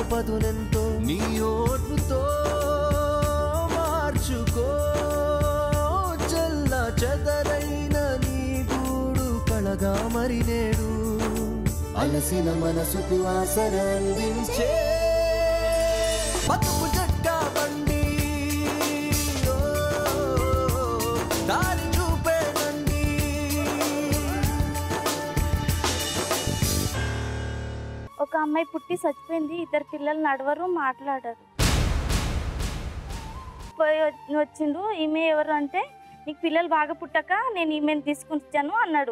పదునెంతో నీ ఓర్పుతో మార్చుకో చల్ల చెదరైన నీ గూడు కళగా మరి నేడు అలసిన మనసుకు ఆసర అందించే బతుకు జట్కా బండి దారి చూపేనండి. ఒక అమ్మాయి పుట్టి చచ్చిపోయింది, 2 పిల్లలు నడవరు, మాట్లాడరు. పోయి వచ్చిండు, ఈమె ఎవరు అంటే నీకు పిల్లలు బాగా పుట్టక నేను ఈమెను తీసుకొచ్చాను అన్నాడు.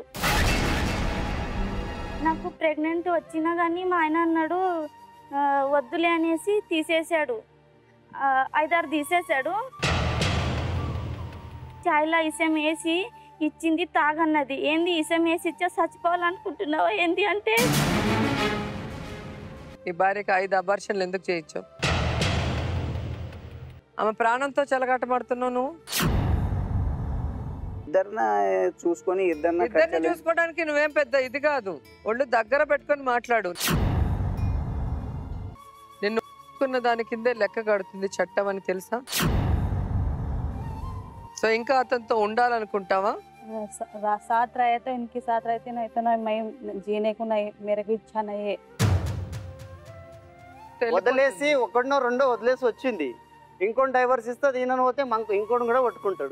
నాకు ప్రెగ్నెంట్ వచ్చినా కానీ మా ఆయన అన్నాడు వద్దులే అనేసి తీసేశాడు. 5-6 తీసేశాడు. చాయ్లో ఇసం వేసి ఇచ్చింది తాగన్నది. ఏంది ఇసం వేసి ఇచ్చా చచ్చిపోవాలనుకుంటున్నావా ఏంది అంటే ఈ భార్యకి 5 అబార్షన్లు ఎందుకు చేయొచ్చు? ఆమె ప్రాణంతో చెలగాటమాడుతున్నావు నువ్వు. ఇద్దరిని ఇద్దరిని చూసుకోవడానికి నువ్వేం పెద్ద ఇది కాదు. ఒళ్ళు దగ్గర పెట్టుకొని మాట్లాడు. నిన్ను దాని కిందే లెక్క కడుతుంది చట్టం అని తెలుసా? సో ఇంకా అతనితో ఉండాలనుకుంటావా? साथ रहे तो इनके साथ रहते नहीं तो नहीं, मैं जीने को नहीं, मेरे को इच्छा नहीं है. వదిలేసి ఒకటినో రెండో వదిలేసి వచ్చింది, ఇంకోటి డైవర్స్ ఇస్తుంది. ఈయన పోతే మనకు ఇంకోటి కూడా పట్టుకుంటాడు.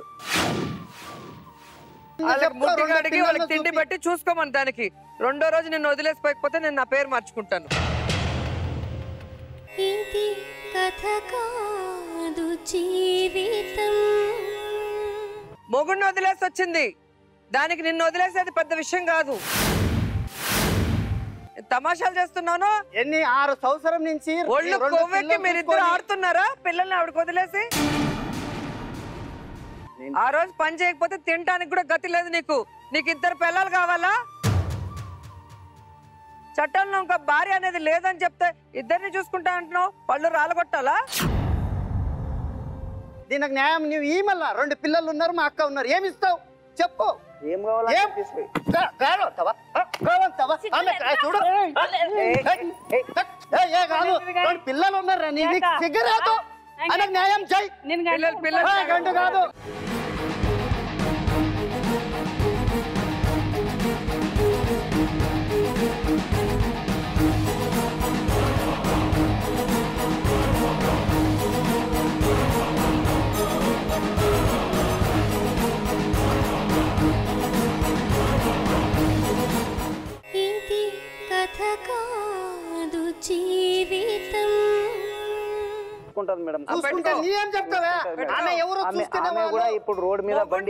వాళ్ళకి తిండి పెట్టి చూసుకోమని దానికి. 2వ రోజు నిన్ను వదిలేసిపోకపోతే నేను నా పేరు మార్చుకుంటాను. మొగుడిని వదిలేసి వచ్చింది, దానికి నిన్ను వదిలేసేది పెద్ద విషయం కాదు. తమాషాలు చేస్తున్నాను. 6 సంవత్సరం నుంచి ఒళ్ళు కొవ్వెక్కి మీరిద్దరు ఆడుతున్నారా పిల్లల్ని ఆవిడకి వదిలేసి? ఆ రోజు పని చేయకపోతే తినడానికి కూడా గతి లేదు నీకు. నీకు 2 పిల్లలు కావాలా? చట్టంలో ఇంకా భార్య అనేది లేదని చెప్తే ఇద్దరిని చూసుకుంటా అంటున్నావు. పళ్ళు రాలగొట్టాలా? దీనికి న్యాయం నువ్వు ఈ మళ్ళా 2 పిల్లలు ఉన్నారు, మా అక్క ఉన్నారు, ఏమి ఇస్తావు చెప్పు? ఏం కావాలి? 2 పిల్లలు ఉన్నారు, నీకు సిగ్గరాదు. ఆయనకు న్యాయం చేయి. గంట కాదు. ఇప్పుడు రోడ్ మీద బండి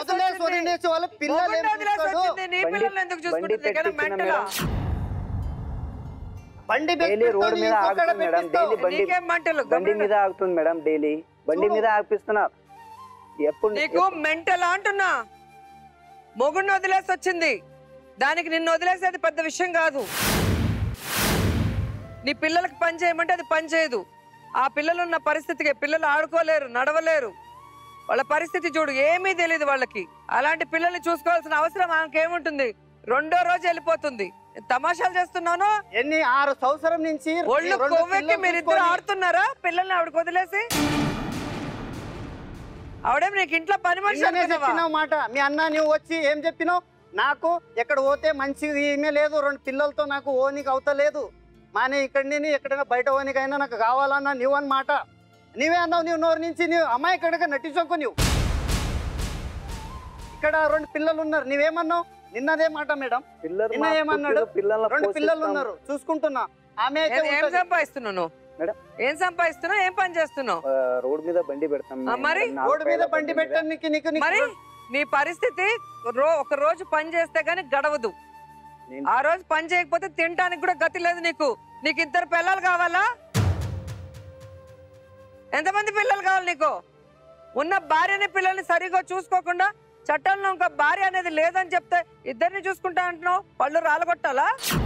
రోడ్ మీద ఆగుతుంది మేడం, డైలీ బండి మీద ఆగుతుంది మేడం, డైలీ బండి మీద ఆపిస్తున్నారు. ఎప్పుడు నీకు మెంటల్ అంటున్నా. మొగుడిని వదిలేసి వచ్చింది, దానికి నిన్ను వదిలేసేది పెద్ద విషయం కాదు. నీ పిల్లలకి పని చేయమంటే అది పని చేయదు. ఆ పిల్లలు ఉన్న పరిస్థితికి పిల్లలు ఆడుకోలేరు, నడవలేరు. వాళ్ళ పరిస్థితి చూడు, ఏమీ తెలియదు వాళ్ళకి. అలాంటి పిల్లల్ని చూసుకోవాల్సిన అవసరం ఆమెకేముంటుంది? 2వ రోజు వెళ్ళిపోతుంది. తమాషాలు చేస్తున్నాను. 6 సంవత్సరం నుంచి ఒళ్ళు కొవ్వెక్కి మీరిద్దరు ఆడుతున్నారా పిల్లల్ని ఆవిడకి వదిలేసి? ఆవిడేం నీకు ఇంట్లో పని మనిషి చెప్పినావు మాట. మీ అన్న నువ్వు వచ్చి ఏం చెప్పినావు? నాకు ఎక్కడ పోతే మంచిది ఏమీ లేదు, 2 పిల్లలతో నాకు ఓనికి అవుతలేదు, మానే ఇక్కడ ఎక్కడైనా బయట ఓనికైనా నాకు కావాలన్నా నువ్వు అన్నమాట. నీవే అన్నావు, నువ్వు నోరు నుంచి నువ్వు అమ్మాయి ఎక్కడికి నటించకు. నువ్వు ఇక్కడ 2 పిల్లలు ఉన్నారు, నువ్వేమన్నావు? నిన్నదే మాట మేడం. నిన్న ఏమన్నాడు? 2 పిల్లలు ఉన్నారు చూసుకుంటున్నా. ఆమె ఏం సంపాదిస్తున్నావు? ఏం సంపాదిస్తున్నావు? ఏం పని చేస్తున్నావు? రోడ్ మీద బండి పెడతాం. మరి రోడ్ మీద బండి పెట్టడానికి మరి నీ పరిస్థితి 1 రోజు పని చేస్తే గానీ గడవదు. ఆ రోజు పని చేయకపోతే తినడానికి కూడా గతి లేదు నీకు. నీకు 2 పిల్లలు కావాలా? ఎంతమంది పిల్లలు కావాలి నీకు? ఉన్న భార్యని పిల్లల్ని సరిగా చూసుకోకుండా చట్టంలో ఇంకా భార్య అనేది లేదని చెప్తే ఇద్దరిని చూసుకుంటా అంటున్నావు. పళ్ళు రాలగొట్టాలా?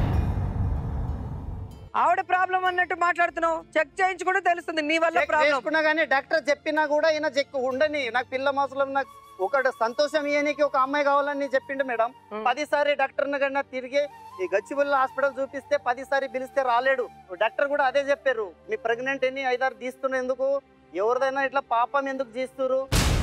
ఆవిడ ప్రాబ్లం అన్నట్టు మాట్లాడుతున్నావు. చెక్ చేయించి కూడా తెలుస్తుంది నీ వల్ల ప్రాబ్లం. డాక్టర్ చెప్పినా కూడా ఈయన చెక్ ఉండని, నాకు పిల్ల మోసలం నాకు ఒకటి సంతోషం ఇయనికి ఒక అమ్మాయి కావాలని చెప్పిండు మేడం. 10 సారి డాక్టర్ని కన్నా తిరిగి ఈ గచ్చిబౌలి హాస్పిటల్ చూపిస్తే 10 సారి పిలిస్తే రాలేడు. డాక్టర్ కూడా అదే చెప్పారు, మీ ప్రెగ్నెంట్ ఎన్ని 5-6 తీస్తున్న ఎందుకు, ఎవరిదైనా ఇట్లా పాపం ఎందుకు తీస్తురు.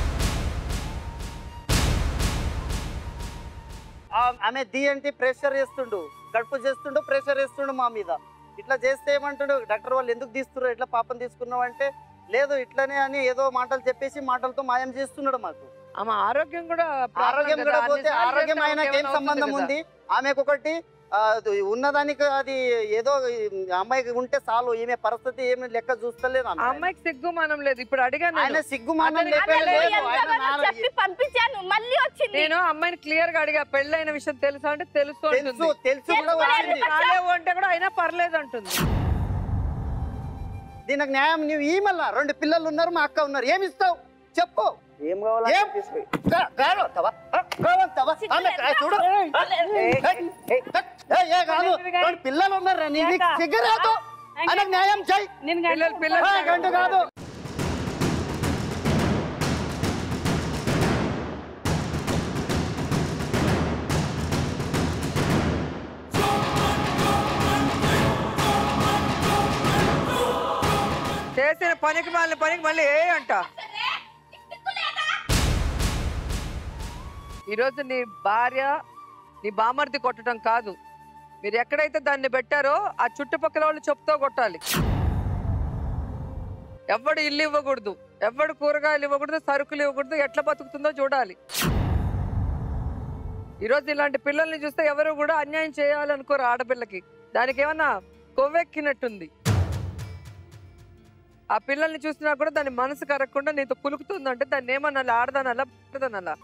ఆమె దియంటి ప్రెషర్ చేస్తుండు, గడుపు చేస్తుండు, ప్రెషర్ చేస్తుండు మా మీద. ఇట్లా చేస్తే ఏమంటుండు డాక్టర్, వాళ్ళు ఎందుకు తీస్తున్నారు, ఇట్లా పాపం తీసుకున్నావు అంటే లేదు ఇట్లనే అని ఏదో మాటలు చెప్పేసి మాటలతో మాయం చేస్తున్నాడు మాకు. ఆమె ఆరోగ్యం కూడా పోతే ఆరోగ్యం ఆయనకి ఏం సంబంధం ఉంది. ఆమెకు ఒకటి ఉన్నదానికి అది ఏదో అమ్మాయికి ఉంటే చాలు, ఈమె పరిస్థితి ఏమి లెక్క చూస్తలేదు. అమ్మాయికి సిగ్గుమానం లేదు. ఇప్పుడు అడిగాను, ఆయన సిగ్గుమానం పంపించాను, మళ్ళీ వచ్చింది. నేను అమ్మాయిని క్లియర్ గా అడిగా, పెళ్ళైన విషయం తెలుసా అంటే తెలుసు తెలుసు అంటే కూడా అయినా పర్లేదు అంటుంది. దీనికి న్యాయం నువ్వు ఈ మళ్ళా 2 పిల్లలు ఉన్నారు, మా అక్క ఉన్నారు, ఏమి ఇస్తావు చెప్పు. ఏం కావాలి పిల్లలు ఉన్నారు, సిగ్గరాదు ఆయనకు న్యాయం చెయ్యి. గంట కాదు చేసిన పనికి మళ్ళీ ఏ అంట. ఈరోజు నీ భార్య నీ బామర్ది కొట్టడం కాదు, మీరు ఎక్కడైతే దాన్ని పెట్టారో ఆ చుట్టుపక్కల వాళ్ళు చెప్తూ కొట్టాలి. ఎవడు ఇల్లు ఇవ్వకూడదు, ఎవడు కూరగాయలు ఇవ్వకూడదు, సరుకులు ఇవ్వకూడదు, ఎట్లా బతుకుతుందో చూడాలి. ఈరోజు ఇలాంటి పిల్లల్ని చూస్తే ఎవరు కూడా అన్యాయం చేయాలనుకోరు ఆడపిల్లకి. దానికి ఏమన్నా కొవ్వెక్కినట్టుంది. ఆ పిల్లల్ని చూసినా కూడా దాని మనసు కరగకుండా నీతో కులుకుతుందంటే దాన్ని ఏమన్నా ఆడదానలా పడదనలా.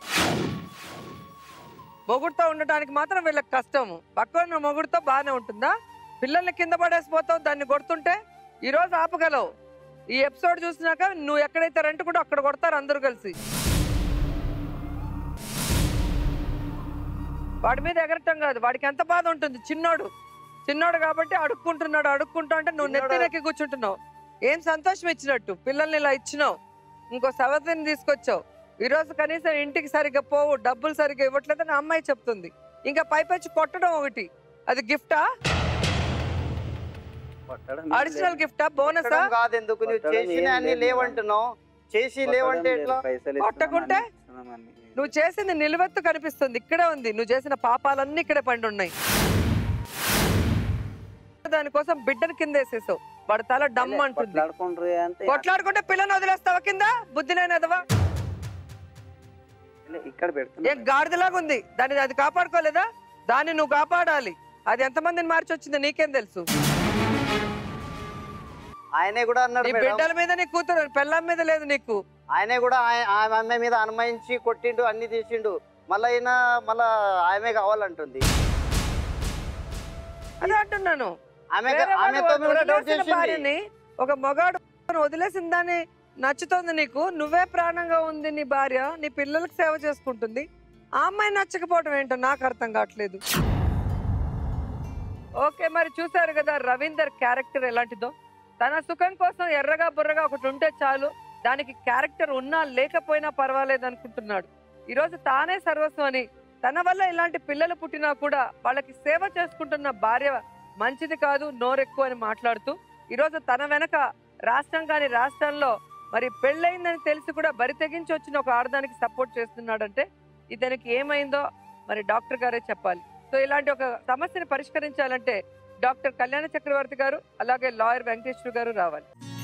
మొగుడుతో ఉండటానికి మాత్రం వీళ్ళకి కష్టము, పక్కన మొగుడుతో బాగానే ఉంటుందా? పిల్లల్ని కింద పడేసిపోతావు దాన్ని కొడుతుంటే. ఈరోజు ఆపగలవు. ఈ ఎపిసోడ్ చూసినాక నువ్వు ఎక్కడైతే రెంట్ కూడా అక్కడ కొడతారు అందరూ కలిసి. వాడి మీద ఎగరటం కాదు, వాడికి ఎంత బాధ ఉంటుంది. చిన్నోడు కాబట్టి అడుక్కుంటా అంటే నువ్వు నెత్తినెక్కి కూర్చుంటున్నావు. ఏం సంతోషం ఇచ్చినట్టు, పిల్లల్ని ఇలా ఇచ్చినావు, ఇంకో సవతిని తీసుకొచ్చావు. ఈరోజు కనీసం ఇంటికి సరిగ్గా పోవు, డబ్బులు సరిగ్గా ఇవ్వట్లేదని అమ్మాయి చెప్తుంది. ఇంకా పైపచ్చి కొట్టడం ఒకటి, అది గిఫ్టా, అడిషనల్ గిఫ్టా, బోనసా? కాదెందుకు నువ్వు చేసిన అన్ని లేవంటున్నావు, చేసి లేవంటే ఎట్లా? కొట్టకుంటే నువ్వు చేసింది నిలువెత్తు కనిపిస్తుంది, ఇక్కడే ఉంది. నువ్వు చేసిన పాపాలన్నీ ఇక్కడే పండి ఉన్నాయి. దానికోసం బిడ్డను కింద వేసేసావు, వాడు తల డమ్ అంటుంది. కొట్లాడుకుంటే పిల్లని వదిలేస్తావా కింద? బుద్ధి లేనిదవా? ఏం గాడిదలాగా ఉంది దాన్ని, అది కాపాడుకోలేదా? దాన్ని నువ్వు కాపాడాలి. అది ఎంతమందిని మార్చి వచ్చింది నీకేం తెలుసు? ఆయనే కూడా అన్నాడు, బిడ్డల మీద నీ కూతురు, పెళ్ళాం మీద లేదు నీకు. ఆయనే కూడా అమ్మాయి మీద అనుమానించి కొట్టిండు, అన్ని తీసిండు. మళ్ళీ ఆమె కావాలంటుంది. అదే అంటున్నాను, భార్యని ఒక మగాడు వదిలేసిన దాన్ని నచ్చుతుంది నీకు. నువ్వే ప్రాణంగా ఉంది నీ భార్య, నీ పిల్లలకు సేవ చేసుకుంటుంది. ఆ అమ్మాయి నచ్చకపోవడం ఏంటో నాకు అర్థం కావట్లేదు. ఓకే, మరి చూసారు కదా రవీందర్ క్యారెక్టర్ ఎలాంటిదో. తన సుఖం కోసం ఎర్రగా బుర్రగా ఒకటి ఉంటే చాలు, దానికి క్యారెక్టర్ ఉన్నా లేకపోయినా పర్వాలేదు అనుకుంటున్నాడు. ఈరోజు తానే సర్వస్వం అని, తన వల్ల ఇలాంటి పిల్లలు పుట్టినా కూడా వాళ్ళకి సేవ చేసుకుంటున్న భార్య మంచిది కాదు, నోరెక్కువ అని మాట్లాడుతూ ఈరోజు తన వెనక రాష్ట్రం కాని రాష్ట్రంలో మరి పెళ్ళయిందని తెలిసి కూడా బరి తెగించి వచ్చిన ఒక ఆడదానికి సపోర్ట్ చేస్తున్నాడంటే ఇతనికి ఏమైందో మరి డాక్టర్ గారే చెప్పాలి. సో ఇలాంటి ఒక సమస్యని పరిష్కరించాలంటే డాక్టర్ కళ్యాణ చక్రవర్తి గారు అలాగే లాయర్ వెంకటేశ్వర గారు రావాలి.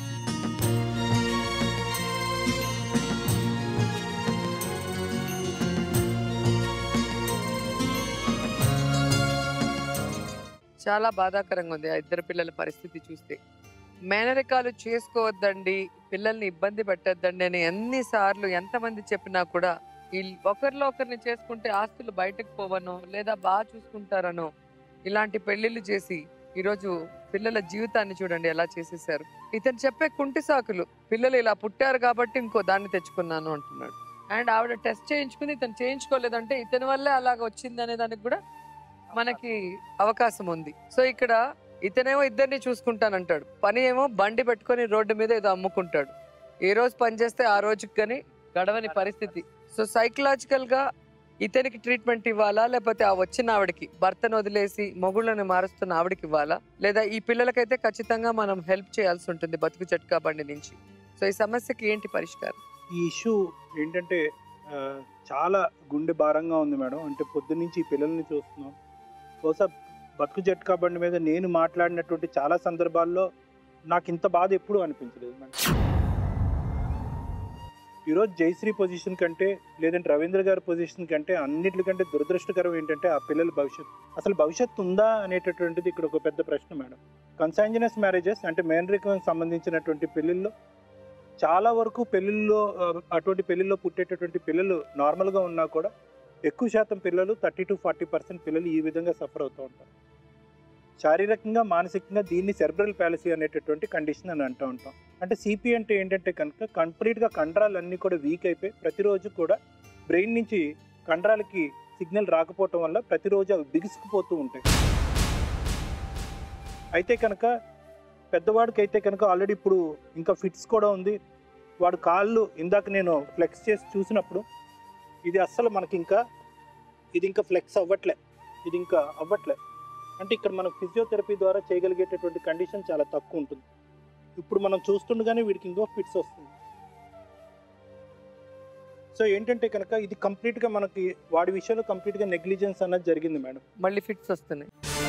చాలా బాధాకరంగా ఉంది ఆ ఇద్దరు పిల్లల పరిస్థితి చూస్తే. మేనరికాలు చేసుకోవద్దండి, పిల్లల్ని ఇబ్బంది పెట్టద్దండి అని ఎన్నిసార్లు ఎంతమంది చెప్పినా కూడా ఒకరిలో ఒకరిని చేసుకుంటే ఆస్తులు బయటకు పోవనో లేదా బాగా చూసుకుంటారనో ఇలాంటి పెళ్లిళ్ళు చేసి ఈరోజు పిల్లల జీవితాన్ని చూడండి ఎలా చేసేసారు. ఇతను చెప్పే కుంటి సాకులు, పిల్లలు ఇలా పుట్టారు కాబట్టి ఇంకో దాన్ని తెచ్చుకున్నాను అంటున్నాడు. అండ్ ఆవిడ టెస్ట్ చేయించుకుని ఇతను చేయించుకోలేదంటే ఇతని వల్లే అలాగ వచ్చింది అనే దానికి కూడా మనకి అవకాశం ఉంది. సో ఇక్కడ ఇతనేమో ఇద్దరిని చూసుకుంటానంటాడు, పని ఏమో బండి పెట్టుకొని రోడ్డు మీద ఏదో అమ్ముకుంటాడు. ఏ రోజు పని చేస్తే ఆ రోజుకి కానీ గడవని పరిస్థితి. సో సైకలాజికల్ గా ఇతనికి ట్రీట్మెంట్ ఇవ్వాలా, లేకపోతే ఆ వచ్చిన ఆవిడకి, భర్తను వదిలేసి మొగుళ్ళని మారుస్తున్న ఆవిడకి ఇవ్వాలా, లేదా ఈ పిల్లలకైతే ఖచ్చితంగా మనం హెల్ప్ చేయాల్సి ఉంటుంది బతుకు జట్కా బండి నుంచి? సో ఈ సమస్యకి ఏంటి పరిష్కారం? ఈ ఇష్యూ ఏంటంటే చాలా గుండె భారంగా ఉంది మేడం. అంటే పొద్దున్న నుంచి ఈ పిల్లల్ని చూస్తున్నాం. బహుశా బతుకు జట్కా బండి మీద నేను మాట్లాడినటువంటి చాలా సందర్భాల్లో నాకు ఇంత బాధ ఎప్పుడూ అనిపించలేదు మేడం. ఈరోజు జయశ్రీ పొజిషన్ కంటే, లేదంటే రవీంద్ర గారి పొజిషన్ కంటే అన్నిటికంటే దురదృష్టకరం ఏంటంటే ఆ పిల్లల భవిష్యత్తు. అసలు భవిష్యత్తు ఉందా అనేటటువంటిది ఇక్కడ ఒక పెద్ద ప్రశ్న మేడం. కన్సాంజినస్ మ్యారేజెస్ అంటే మేనరికం సంబంధించినటువంటి పెళ్ళిళ్ళు చాలా వరకు పెళ్ళిళ్ళు, అటువంటి పెళ్ళిళ్ళు పుట్టేటటువంటి పిల్లలు నార్మల్గా ఉన్నా కూడా ఎక్కువ శాతం పిల్లలు 30 to 40% పిల్లలు ఈ విధంగా సఫర్ అవుతూ ఉంటారు. శారీరకంగా మానసికంగా దీన్ని సెర్బ్రల్ ప్యాలసీ అనేటటువంటి కండిషన్ అని అంటూ ఉంటాం. అంటే సిపి అంటే ఏంటంటే కనుక కంప్లీట్గా కండరాలన్నీ కూడా వీక్ అయిపోయి ప్రతిరోజు కూడా బ్రెయిన్ నుంచి కండరాలకి సిగ్నల్ రాకపోవటం వల్ల ప్రతిరోజు అవి బిగుసుకుపోతూ ఉంటాయి. అయితే కనుక పెద్దవాడికి అయితే కనుక ఆల్రెడీ ఇప్పుడు ఇంకా ఫిట్స్ కూడా ఉంది. వాడు కాళ్ళు ఇందాక నేను ఫ్లెక్స్ చేసి చూసినప్పుడు ఇది అస్సలు మనకి ఇది ఇంకా ఫ్లెక్స్ అవ్వట్లే, ఇది ఇంకా అవ్వట్లే. అంటే ఇక్కడ మనం ఫిజియోథెరపీ ద్వారా చేయగలిగేటటువంటి కండిషన్ చాలా తక్కువ ఉంటుంది. ఇప్పుడు మనం చూస్తుండగానే వీడికి ఇంకో ఫిట్స్ వస్తుంది. సో ఏంటంటే కనుక ఇది కంప్లీట్గా మనకి వాడి విషయంలో కంప్లీట్గా నెగ్లిజెన్స్ అన్నది జరిగింది మేడం. మళ్ళీ ఫిట్స్ వస్తున్నాయి.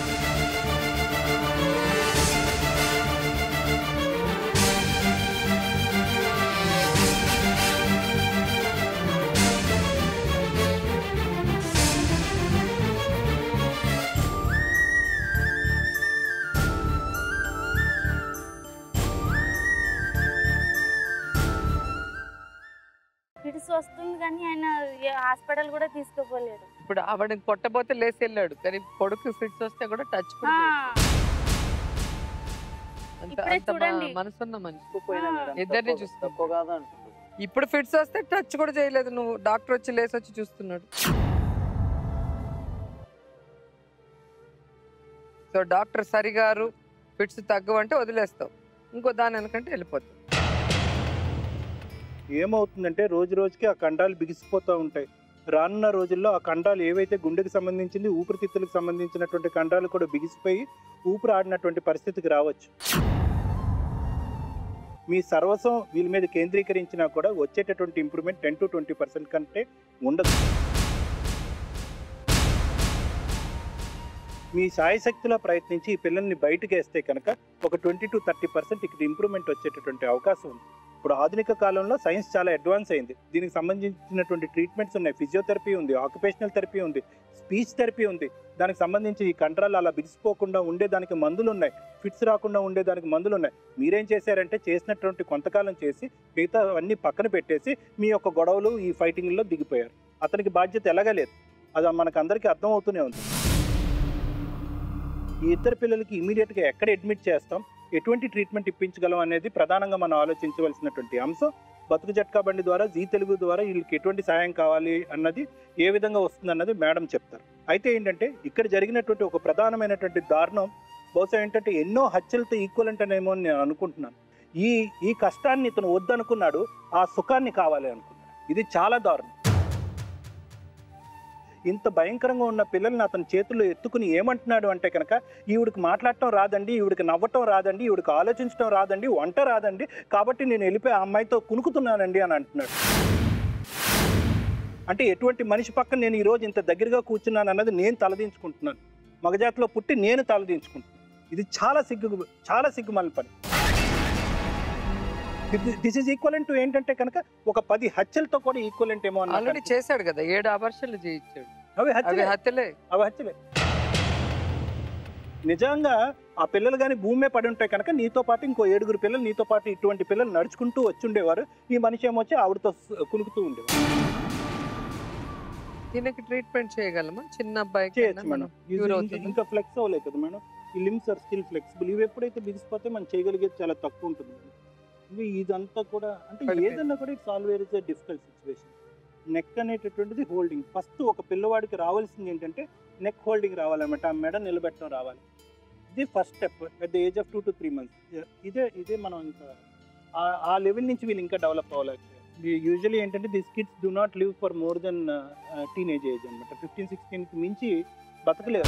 ఫిట్స్ వస్తుంది కానీ ఆయన హాస్పిటల్ కూడా తీసుకోపోలేడు. ఇప్పుడు ఆవిడకి కొట్టబోతే లేసి వెళ్ళాడు, కానీ కొడుకు ఫిట్స్ వస్తే కూడా టచ్ కూడా చేయలేదు. ఇప్పుడే చూడండి. మనసున్న మనిషి పోయినా మేడం, ఇద్దరిని తక్కువ చూస్తాం. కాదా అంటున్నాడు. ఇప్పుడు ఫిట్స్ వస్తే టచ్ కూడా చేయలేదు నువ్వు. డాక్టర్ వచ్చి లేసి వచ్చి చూస్తున్నాడు. సో డాక్టర్ సరిగారు ఫిట్స్ తగ్గవంటే వదిలేస్తావు, ఇంకో దాని వెనకంటే వెళ్ళిపోతావు. ఏమవుతుందంటే రోజు రోజుకి ఆ కండాలు బిగిసిపోతూ ఉంటాయి. రానున్న రోజుల్లో ఆ కండాలు ఏవైతే గుండెకి సంబంధించింది, ఊపిరితిత్తులకు సంబంధించినటువంటి కండాలు కూడా బిగిసిపోయి ఊపిరి ఆడినటువంటి పరిస్థితికి రావచ్చు. మీ సర్వస్వం వీళ్ళ మీద కేంద్రీకరించినా కూడా వచ్చేటటువంటి ఇంప్రూవ్మెంట్ 10 to 20% కంటే ఉండదు. మీ సాయశక్తిలో ప్రయత్నించి ఈ పిల్లల్ని బయటకు వేస్తే కనుక ఒక 20 to 30% ఇక్కడ ఇంప్రూవ్మెంట్ వచ్చేటటువంటి అవకాశం ఉంది. ఇప్పుడు ఆధునిక కాలంలో సైన్స్ చాలా అడ్వాన్స్ అయింది. దీనికి సంబంధించినటువంటి ట్రీట్మెంట్స్ ఉన్నాయి. ఫిజియోథెరపీ ఉంది, ఆక్యుపేషనల్ థెరపీ ఉంది, స్పీచ్ థెరపీ ఉంది. దానికి సంబంధించి ఈ కండరాలు అలా బిగిసిపోకుండా ఉండేదానికి మందులు ఉన్నాయి, ఫిట్స్ రాకుండా ఉండేదానికి మందులు ఉన్నాయి. మీరేం చేశారంటే చేసినటువంటి కొంతకాలం చేసి మిగతా అన్నీ పక్కన పెట్టేసి మీ యొక్క గొడవలు ఈ ఫైటింగ్లో దిగిపోయారు. అతనికి బాధ్యత ఎలాగా లేదు, అది మనకు అందరికీ అర్థమవుతూనే ఉంది. ఈ ఇద్దరు పిల్లలకి ఇమీడియట్గా ఎక్కడ అడ్మిట్ చేస్తాం, ఎటువంటి ట్రీట్మెంట్ ఇప్పించగలం అనేది ప్రధానంగా మనం ఆలోచించవలసినటువంటి అంశం. బతుకు జట్కా బండి ద్వారా, జీ తెలుగు ద్వారా వీళ్ళకి ఎటువంటి సహాయం కావాలి అన్నది ఏ విధంగా వస్తుంది అన్నది మేడం చెప్తారు. అయితే ఏంటంటే ఇక్కడ జరిగినటువంటి ఒక ప్రధానమైనటువంటి దారుణం బహుశా ఏంటంటే ఎన్నో హత్యలతో ఈక్వలెంట్ అనేమో అని నేను అనుకుంటున్నాను. ఈ కష్టాన్ని ఇతను వద్దనుకున్నాడు, ఆ సుఖాన్ని కావాలి అనుకున్నాడు. ఇది చాలా దారుణం. ఇంత భయంకరంగా ఉన్న పిల్లల్ని అతని చేతుల్లో ఎత్తుకుని ఏమంటున్నాడు అంటే కనుక, ఈవిడికి మాట్లాడటం రాదండి, ఈవిడికి నవ్వటం రాదండి, ఈవిడికి ఆలోచించడం రాదండి, వంట రాదండి, కాబట్టి నేను వెళ్ళిపోయి ఆ అమ్మాయితో కునుకుతున్నానండి అని అంటున్నాడు. అంటే ఎటువంటి మనిషి పక్కన నేను ఈరోజు ఇంత దగ్గరగా కూర్చున్నాను అన్నది నేను తలదించుకుంటున్నాను. మగజాతిలో పుట్టి నేను తలదించుకుంటున్నాను. ఇది చాలా సిగ్గుమాలిన పని. దిస్ ఈజ్ ఈక్వలెంట్ టు ఏంటంటే కనుక ఒక 10 హత్యలతో కూడా ఈక్వలెంట్ ఏమో. ఆల్రెడీ చేశాడు కదా, 7 అవర్షన్లు చేయించాడు. అవి హత్యలే. నిజంగా ఆ పిల్లలు కానీ భూమే పడి ఉంటాయి కనుక నీతో పాటు ఇంకో 7 పిల్లలు నీతో పాటు ఇటువంటి పిల్లలు నడుచుకుంటూ వచ్చి ఉండేవారు. ఈ మనిషి ఏమొచ్చి ఆవిడతో కునుకుతూ ఉండేవారు. దీనికి ట్రీట్మెంట్ చేయగలమా? చిన్న అబ్బాయి చేయొచ్చు మేడం. ఇంకా ఫ్లెక్స్ అవ్వలేదు కదా మేడం. ఈ లిమ్స్ ఆర్ స్టిల్ ఫ్లెక్సిబుల్. ఇవి ఎప్పుడైతే బిగిసిపోతే మనం చేయగలిగేది చాలా తక్కువ ఉంటుంది. ఇదంతా కూడా అంటే ఏదన్నా కూడా it's always a difficult situation. Neck అనేటటువంటిది హోల్డింగ్. ఫస్ట్ ఒక పిల్లవాడికి రావాల్సింది ఏంటంటే నెక్ హోల్డింగ్ రావాలన్నమాట, ఆ మెడ నిలబెట్టడం రావాలి. ఇది first step at the age of 2 to 3 months. ఇదే మనం ఇంకా ఆ లెవెల్ నుంచి వీళ్ళు ఇంకా డెవలప్ అవ్వాలి. యూజువలీ ఏంటంటే this kids do not live for more than teenage age అనమాట. 15-16కి మించి బతకలేరు.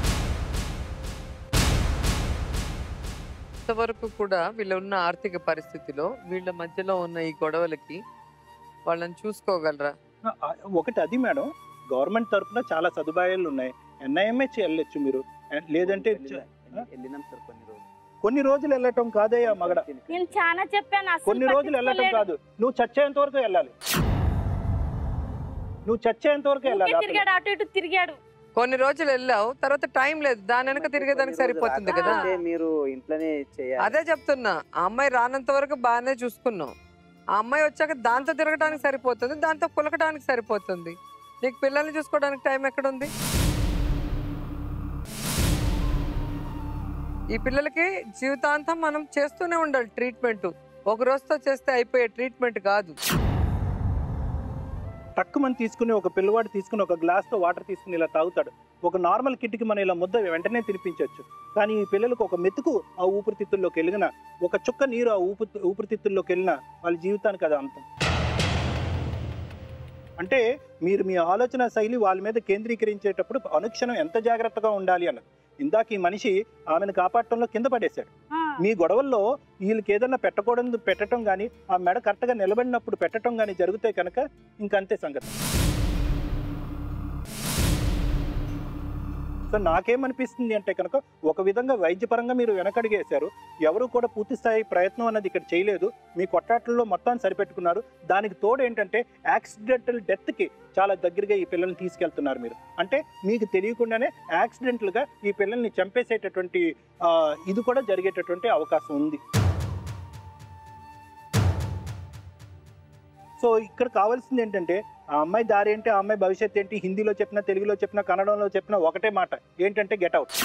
ఇంతవరకు కూడా వీళ్ళు ఉన్న ఆర్థిక పరిస్థితిలో వీళ్ళ మధ్యలో ఉన్న ఈ గొడవలకి వాళ్ళని చూసుకోగలరా? ఒకటి అది మేడం, గవర్నమెంట్ తరఫున చాలా సదుపాయాలు ఉన్నాయి. NIMH వెళ్ళొచ్చు మీరు, లేదంటే వెళ్ళినాం సార్ కొన్ని రోజులు. కొన్ని రోజులు వెళ్ళటం కాదయ్యా మగడ, నేను చాలా చెప్పాను, అసలు కొన్ని రోజులు వెళ్ళటం పట్టించుకోలేడు. కాదు, నువ్వు చచ్చేంత వరకు వెళ్ళాలి. నువ్వు చచ్చేంత వరకు ఊరికే వెళ్ళాలి. తిరిగాడు, అటు ఇటు తిరిగాడు. కొన్ని రోజులు వెళ్ళావు, తర్వాత టైం లేదు, దాని వెనక తిరిగేదానికి సరిపోతుంది కదా. అంటే మీరు ఇంట్లోనే చేయాలి. అదే చెప్తున్నా, ఆ అమ్మాయి రానంత వరకు బాగానే చూసుకున్నాం. ఆ అమ్మాయి వచ్చాక దాంతో తిరగడానికి సరిపోతుంది, దాంతో కులకడానికి సరిపోతుంది. నీకు పిల్లల్ని చూసుకోవడానికి టైం ఎక్కడుంది? ఈ పిల్లలకి జీవితాంతం మనం చేస్తూనే ఉండాలి ట్రీట్మెంట్. ఒక రోజుతో చేస్తే అయిపోయే ట్రీట్మెంట్ కాదు. టక్కుమని తీసుకుని ఒక పిల్లవాడు తీసుకుని ఒక గ్లాస్తో వాటర్ తీసుకుని ఇలా తాగుతాడు. ఒక నార్మల్ కిడ్కి మనం ఇలా ముద్ద వెంటనే తినిపించవచ్చు. కానీ ఈ పిల్లలకు ఒక మెతుకు ఆ ఊపిరితిత్తుల్లోకి వెళ్ళిన, ఒక చుక్క నీరు ఆ ఊపిరితిత్తుల్లోకి వెళ్ళిన వాళ్ళ జీవితానికి అది అంతం. అంటే మీరు మీ ఆలోచన శైలి వాళ్ళ మీద కేంద్రీకరించేటప్పుడు అనుక్షణం ఎంత జాగ్రత్తగా ఉండాలి అన్నది. ఇందాక ఈ మనిషి ఆమెను కాపాడటంలో కింద పడేశాడు. మీ గొడవల్లో వీళ్ళకి ఏదన్నా పెట్టడం కానీ, ఆ మెడ కరెక్ట్గా నిలబడినప్పుడు పెట్టడం కానీ జరిగితే కనుక ఇంకంతే సంగతి. సో నాకేమనిపిస్తుంది అంటే కనుక, ఒక విధంగా వైద్యపరంగా మీరు వెనకడిగేశారు. ఎవరు కూడా పూర్తి స్థాయి ప్రయత్నం అన్నది ఇక్కడ చేయలేదు. మీ కొట్టాట్లలో మొత్తాన్ని సరిపెట్టుకున్నారు. దానికి తోడు ఏంటంటే యాక్సిడెంటల్ డెత్కి చాలా దగ్గరగా ఈ పిల్లల్ని తీసుకెళ్తున్నారు మీరు. అంటే మీకు తెలియకుండానే యాక్సిడెంటల్గా ఈ పిల్లల్ని చంపేసేటటువంటి ఇది కూడా జరిగేటటువంటి అవకాశం ఉంది. సో ఇక్కడ కావాల్సింది ఏంటంటే, ఆ అమ్మాయి దారి ఏంటి, ఆ అమ్మాయి భవిష్యత్తు ఏంటి, హిందీలో చెప్పినా, తెలుగులో చెప్పినా, కన్నడంలో చెప్పినా ఒకటే మాట ఏంటంటే గెట్ అవుట్.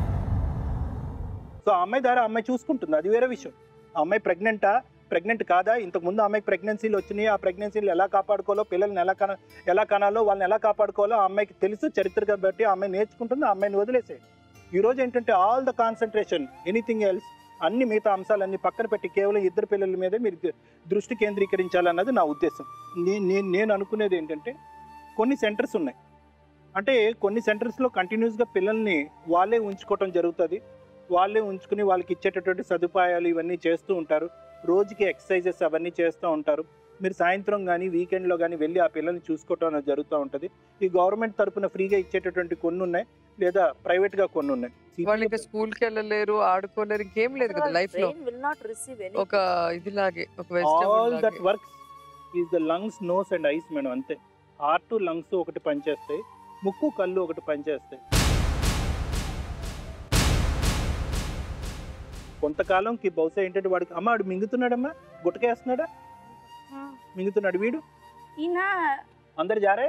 సో ఆ అమ్మాయి దారి ఆ అమ్మాయి చూసుకుంటుంది, అది వేరే విషయం. ఆ అమ్మాయి ప్రెగ్నెంట్ కాదా, ఇంతకుముందు ఆ అమ్మాయికి ప్రెగ్నెన్సీలు వచ్చినాయి, ఆ ప్రెగ్నెన్సీలు ఎలా కాపాడుకోవాలో, పిల్లల్ని ఎలా కనాలో, వాళ్ళని ఎలా కాపాడుకోవాలో ఆ అమ్మాయికి తెలుసు. చరిత్రగా బట్టి ఆ అమ్మాయి నేర్చుకుంటుంది, ఆ అమ్మాయిని వదిలేసేది. ఈరోజు ఏంటంటే all the concentration, anything else, అన్ని మిగతా అంశాలన్నీ పక్కన పెట్టి కేవలం ఇద్దరు పిల్లల మీదే మీరు దృష్టి కేంద్రీకరించాలన్నది నా ఉద్దేశం. నేను అనుకునేది ఏంటంటే, కొన్ని సెంటర్స్ ఉన్నాయి. అంటే కొన్ని సెంటర్స్లో కంటిన్యూస్గా పిల్లల్ని వాళ్ళే ఉంచుకోవటం జరుగుతుంది. వాళ్ళే ఉంచుకుని వాళ్ళకి ఇచ్చేటటువంటి సదుపాయాలు ఇవన్నీ చేస్తూ ఉంటారు. రోజుకి ఎక్సర్సైజెస్ అవన్నీ చేస్తూ ఉంటారు. మీరు సాయంత్రం కానీ వీకెండ్లో కానీ వెళ్ళి ఆ పిల్లల్ని చూసుకోవటం అనేది జరుగుతూ ఉంటుంది. ఈ గవర్నమెంట్ తరఫున ఫ్రీగా ఇచ్చేటటువంటి కొన్ని ఉన్నాయి, లేదా ప్రైవేట్గా కొన్ని ఉన్నాయి. వాళ్ళకి స్కూల్కి వెళ్ళలేరు, ఆడుకోలేరు, ఇంకేం లేదు కదా లైఫ్ లో. ఒక ఇదిలాగే ఒక all that works is the lungs, nose and eyes madam, అంతే. హార్ట్, లంగ్స్ ఒకటి పనిచేస్తాయి, ముక్కు, కళ్ళు ఒకటి పనిచేస్తాయి. కొంతకాలంకి బహుశా ఏంటంటే వాడికి అమ్మ వాడు మింగుతున్నాడమ్మా, గుట్టకేస్తున్నాడా, మింగుతున్నాడు వీడు, ఈయన అందరు జారే.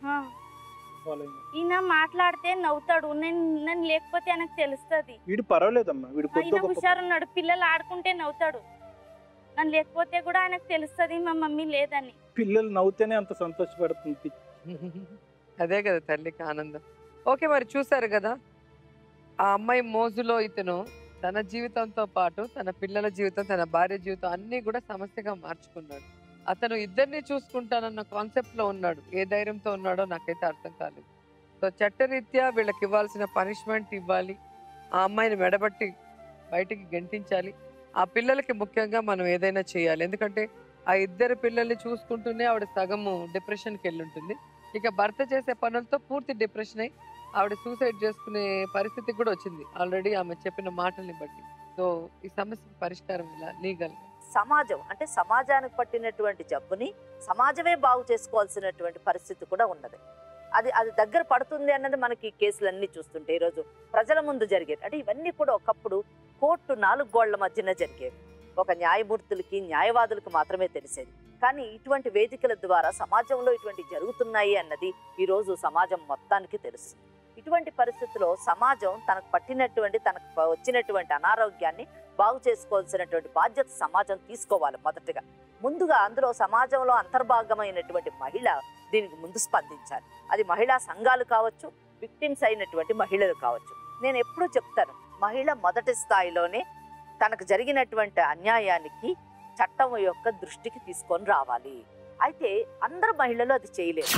ఈయన మాట్లాడితే నవ్వుతాడు, నేను లేకపోతే ఆయనకు తెలుస్తుంది. వీడు పర్వాలేదమ్మా, వీడు ఆయన హుషారున్నాడు, పిల్లలు ఆడుకుంటే నవ్వుతాడు. నన్ను లేకపోతే కూడా ఆయనకు తెలుస్తుంది మా మమ్మీ లేదని. పిల్లలు నవ్వుతేనే అంత సంతోషపడుతుంది. అదే కదా తల్లికి ఆనందం. ఓకే, మరి చూసారు కదా, ఆ అమ్మాయి మోజులో ఇతను తన జీవితంతో పాటు తన పిల్లల జీవితం, తన భార్య జీవితం అన్నీ కూడా సమస్యగా మార్చుకున్నాడు. అతను ఇద్దరిని చూసుకుంటానన్న కాన్సెప్ట్ లో ఉన్నాడు. ఏ ధైర్యంతో ఉన్నాడో నాకైతే అర్థం కాలేదు. సో చట్టరీత్యా వీళ్ళకి ఇవ్వాల్సిన పనిష్మెంట్ ఇవ్వాలి, ఆ అమ్మాయిని మెడబట్టి బయటికి గెంటించాలి. ఆ పిల్లలకి ముఖ్యంగా మనం ఏదైనా చేయాలి. ఎందుకంటే ఆ ఇద్దరు పిల్లల్ని చూసుకుంటూనే ఆవిడ సగము డిప్రెషన్కి వెళ్ళి ఉంటుంది. ఇక భర్త చేసే పనులతో పూర్తి డిప్రెషన్ అయి ఆవిడ సూసైడ్ చేసుకునే పరిస్థితి కూడా వచ్చింది ఆల్రెడీ ఆమె చెప్పిన మాటల్ని బట్టి. సో ఈ సమస్యకి పరిష్కారం ఇలా లీగల్ సమాజం అంటే సమాజానికి పట్టినటువంటి జబ్బుని సమాజమే బాగు చేసుకోవాల్సినటువంటి పరిస్థితి కూడా ఉన్నది. అది దగ్గర పడుతుంది అన్నది మనకి కేసులన్నీ చూస్తుంటే ఈరోజు ప్రజల ముందు జరిగేది. అంటే ఇవన్నీ కూడా ఒకప్పుడు కోర్టు 4 గోళ్ల మధ్యన జరిగేవి. ఒక న్యాయమూర్తులకి, న్యాయవాదులకు మాత్రమే తెలిసేది. కానీ ఇటువంటి వేదికల ద్వారా సమాజంలో ఇటువంటి జరుగుతున్నాయి అన్నది ఈరోజు సమాజం మొత్తానికి తెలుస్తుంది. ఇటువంటి పరిస్థితుల్లో సమాజం తనకు పట్టినటువంటి, తనకు వచ్చినటువంటి అనారోగ్యాన్ని బాగు చేసుకోవాల్సినటువంటి బాధ్యత సమాజం తీసుకోవాలి. ముందుగా అందులో సమాజంలో అంతర్భాగమైనటువంటి మహిళ దీనికి ముందు స్పందించాలి. అది మహిళా సంఘాలు కావచ్చు, విక్టిమ్స్ అయినటువంటి మహిళలు కావచ్చు. నేను ఎప్పుడూ చెప్తాను, మహిళ మొదటి స్థాయిలోనే తనకు జరిగినటువంటి అన్యాయానికి చట్టం యొక్క దృష్టికి తీసుకొని రావాలి. అయితే అందరు మహిళలు అది చేయలేరు.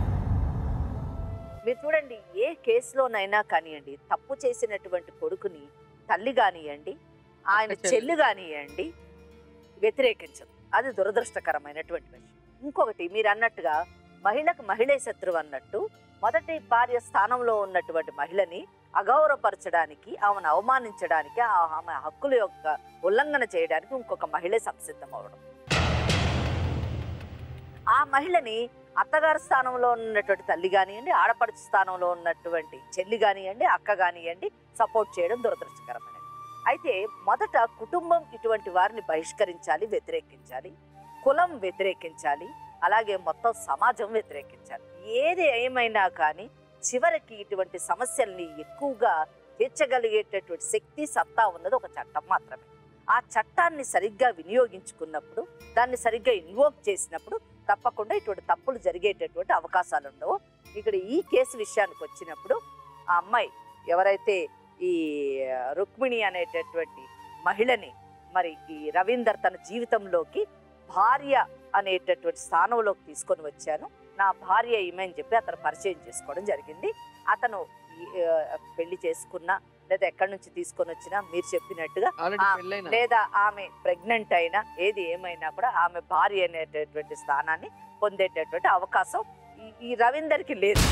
మీరు చూడండి, ఏ కేసులోనైనా కానివ్వండి, తప్పు చేసినటువంటి కొడుకుని తల్లి కానివ్వండి, ఆయన చెల్లి కానివ్వండి, వ్యతిరేకించదు. అది దురదృష్టకరమైనటువంటి విషయం. ఇంకొకటి, మీరు అన్నట్టుగా మహిళకు మహిళే శత్రువు అన్నట్టు, మొదటి భార్య స్థానంలో ఉన్నటువంటి మహిళని అగౌరవపరచడానికి, ఆమెను అవమానించడానికి, ఆమె హక్కుల యొక్క ఉల్లంఘన చేయడానికి ఇంకొక మహిళే సంసిద్ధం అవడం. ఆ మహిళని అత్తగారి స్థానంలో ఉన్నటువంటి తల్లి కానివ్వండి, ఆడపడుచు స్థానంలో ఉన్నటువంటి చెల్లి కానివ్వండి, అక్క కానివ్వండి, సపోర్ట్ చేయడం దురదృష్టకరమైనది. అయితే మొదట కుటుంబం ఇటువంటి వారిని బహిష్కరించాలి, వ్యతిరేకించాలి. కులం వ్యతిరేకించాలి, అలాగే మొత్తం సమాజం వ్యతిరేకించాలి. ఏది ఏమైనా కానీ చివరికి ఇటువంటి సమస్యల్ని ఎక్కువగా తీర్చగలిగేటటువంటి శక్తి, సత్తా ఉన్నది ఒక చట్టం మాత్రమే. ఆ చట్టాన్ని సరిగ్గా వినియోగించుకున్నప్పుడు, దాన్ని సరిగ్గా ఇన్వోక్ చేసినప్పుడు తప్పకుండా ఇటువంటి తప్పులు జరిగేటటువంటి అవకాశాలు ఉండవు. ఇక్కడ ఈ కేసు విషయానికి వచ్చినప్పుడు ఆ అమ్మాయి ఎవరైతే ఈ రుక్మిణి అనేటటువంటి మహిళని మరి ఈ రవీందర్ తన జీవితంలోకి భార్య అనేటటువంటి స్థానంలోకి తీసుకొని వచ్చాను, నా భార్య ఈమె అని చెప్పి అతను పరిచయం చేసుకోవడం జరిగింది. అతను పెళ్లి చేసుకున్నా లేదా ఎక్కడి నుంచి తీసుకొని వచ్చినా మీరు చెప్పినట్టుగా, లేదా ఆమె ప్రెగ్నెంట్ అయినా, ఏది ఏమైనా కూడా ఆమె భార్య అనేటటువంటి స్థానాన్ని పొందేటటువంటి అవకాశం ఈ రవీందర్కి లేదు.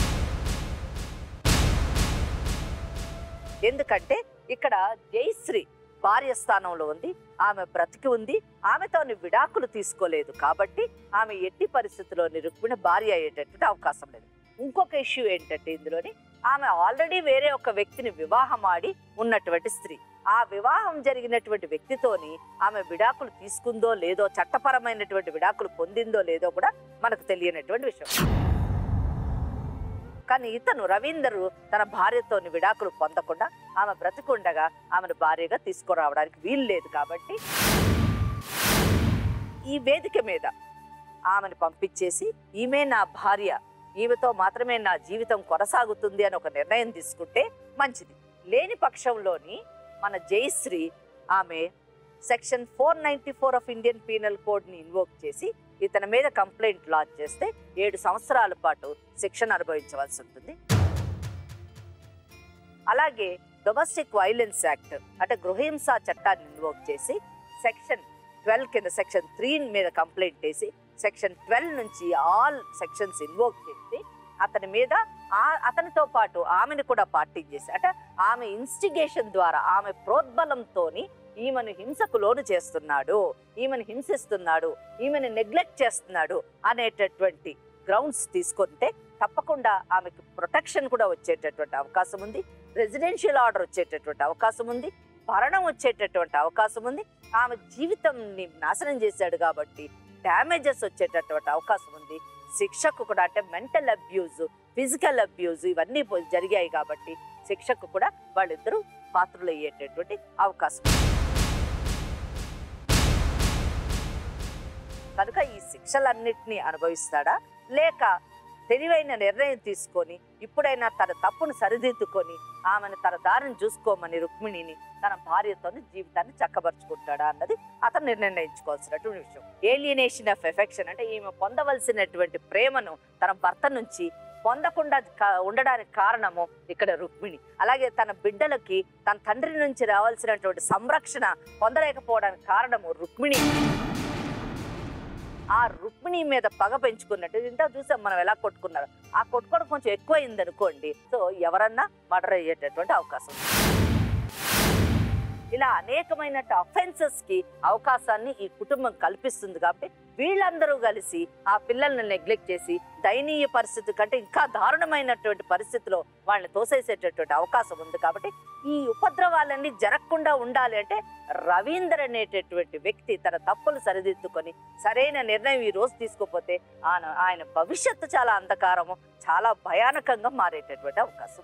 ఎందుకంటే ఇక్కడ జయశ్రీ భార్య స్థానంలో ఉంది, ఆమె బ్రతికి ఉంది, ఆమెతో విడాకులు తీసుకోలేదు కాబట్టి ఆమె ఎట్టి పరిస్థితుల్లోని రుక్మిణి భార్య అయ్యేటటువంటి అవకాశం లేదు. ఇంకొక ఇష్యూ ఏంటంటే ఇందులోని ఆమె ఆల్రెడీ వేరే ఒక వ్యక్తిని వివాహం ఆడి ఉన్నటువంటి స్త్రీ. ఆ వివాహం జరిగినటువంటి వ్యక్తితోని ఆమె విడాకులు తీసుకుందో లేదో, చట్టపరమైనటువంటి విడాకులు పొందిందో లేదో కూడా మనకు తెలియనటువంటి విషయం. కానీ ఇతను రవీందరు తన భార్యతోని విడాకులు పొందకుండా ఆమె బ్రతికుండగా ఆమెను భార్యగా తీసుకురావడానికి వీలు లేదు. కాబట్టి ఈ వేదిక మీద ఆమెను పంపించేసి ఈమె నా భార్య, ఈమెతో మాత్రమే నా జీవితం కొనసాగుతుంది అని ఒక నిర్ణయం తీసుకుంటే మంచిది. లేని పక్షంలోని మన జయశ్రీ ఆమె సెక్షన్ 494 ఆఫ్ ఇండియన్ పీనల్ కోడ్ని ఇన్వోక్ చేసి ఇతని మీద కంప్లైంట్ లాంచ్ చేస్తే 7 సంవత్సరాల పాటు శిక్షణ అనుభవించవలసి ఉంటుంది. అలాగే డొమెస్టిక్ వైలెన్స్ యాక్ట్ అంటే గృహహింస చట్టాన్ని ఇన్వోక్ చేసి సెక్షన్ 12 కింద సెక్షన్ 3 మీద కంప్లైంట్ చేసి సెక్షన్ 12 నుంచి ఆల్ సెక్షన్స్ ఇన్వోక్ చేసి అతని మీద అతనితో పాటు ఆమెను కూడా పార్టీ చేసి, అంటే ఆమె ఇన్స్టిగేషన్ ద్వారా, ఆమె ప్రోద్బలంతో ఈమెను హింసకు లోను చేస్తున్నాడు, ఈమెను హింసిస్తున్నాడు, ఈమెను నెగ్లెక్ట్ చేస్తున్నాడు అనేటటువంటి గ్రౌండ్స్ తీసుకుంటే తప్పకుండా ఆమెకు ప్రొటెక్షన్ కూడా వచ్చేటటువంటి అవకాశం ఉంది, రెసిడెన్షియల్ ఆర్డర్ వచ్చేటటువంటి అవకాశం ఉంది, భరణం వచ్చేటటువంటి అవకాశం ఉంది. ఆమె జీవితంని నాశనం చేశాడు కాబట్టి డ్యామేజెస్ వచ్చేటటువంటి అవకాశం ఉంది. శిక్షకు కూడా, అంటే మెంటల్ అబ్యూజ్, ఫిజికల్ అబ్యూజ్ ఇవన్నీ జరిగాయి కాబట్టి శిక్షకు కూడా వాళ్ళిద్దరూ పాత్రలు అయ్యేటటువంటి అవకాశం. కనుక ఈ శిక్షలన్నిటినీ అనుభవిస్తాడా, లేక తెలివైన నిర్ణయం తీసుకొని ఇప్పుడైనా తన తప్పును సరిదిద్దుకొని ఆమెను తన దారిని చూసుకోమని రుక్మిణిని తన భార్యతో జీవితాన్ని చక్కబరుచుకుంటాడా అన్నది అతను నిర్ణయించుకోవాల్సినటువంటి విషయం. ఏలియనేషన్ ఆఫ్ ఎఫెక్షన్ అంటే ఈమె పొందవలసినటువంటి ప్రేమను తన భర్త నుంచి పొందకుండా ఉండడానికి కారణము ఇక్కడ రుక్మిణి. అలాగే తన బిడ్డలకి తన తండ్రి నుంచి రావాల్సినటువంటి సంరక్షణ పొందలేకపోవడానికి కారణము రుక్మిణి. ఆ రుక్మిణి మీద పగ పెంచుకున్నట్టు ఇంత చూసాం మనం ఎలా కొట్టుకున్నారు. ఆ కొట్టుకోవడం కొంచెం ఎక్కువైంది అనుకోండి, సో ఎవరన్నా మర్డర్ అయ్యేటటువంటి అవకాశం. ఇలా అనేకమైన అఫెన్సెస్ కి అవకాశాన్ని ఈ కుటుంబం కల్పిస్తుంది. కాబట్టి వీళ్ళందరూ కలిసి ఆ పిల్లల్ని నెగ్లెక్ట్ చేసి దయనీయ పరిస్థితి కంటే ఇంకా దారుణమైనటువంటి పరిస్థితిలో వాళ్ళని తోసేసేటటువంటి అవకాశం ఉంది. కాబట్టి ఈ ఉపద్రవాలన్నీ జరగకుండా ఉండాలి అంటే రవీందర్ అనేటటువంటి వ్యక్తి తన తప్పులు సరిదిద్దుకొని సరైన నిర్ణయం ఈ రోజు తీసుకోకపోతే ఆయన భవిష్యత్తు చాలా అంధకారము, చాలా భయానకంగా మారేటటువంటి అవకాశం.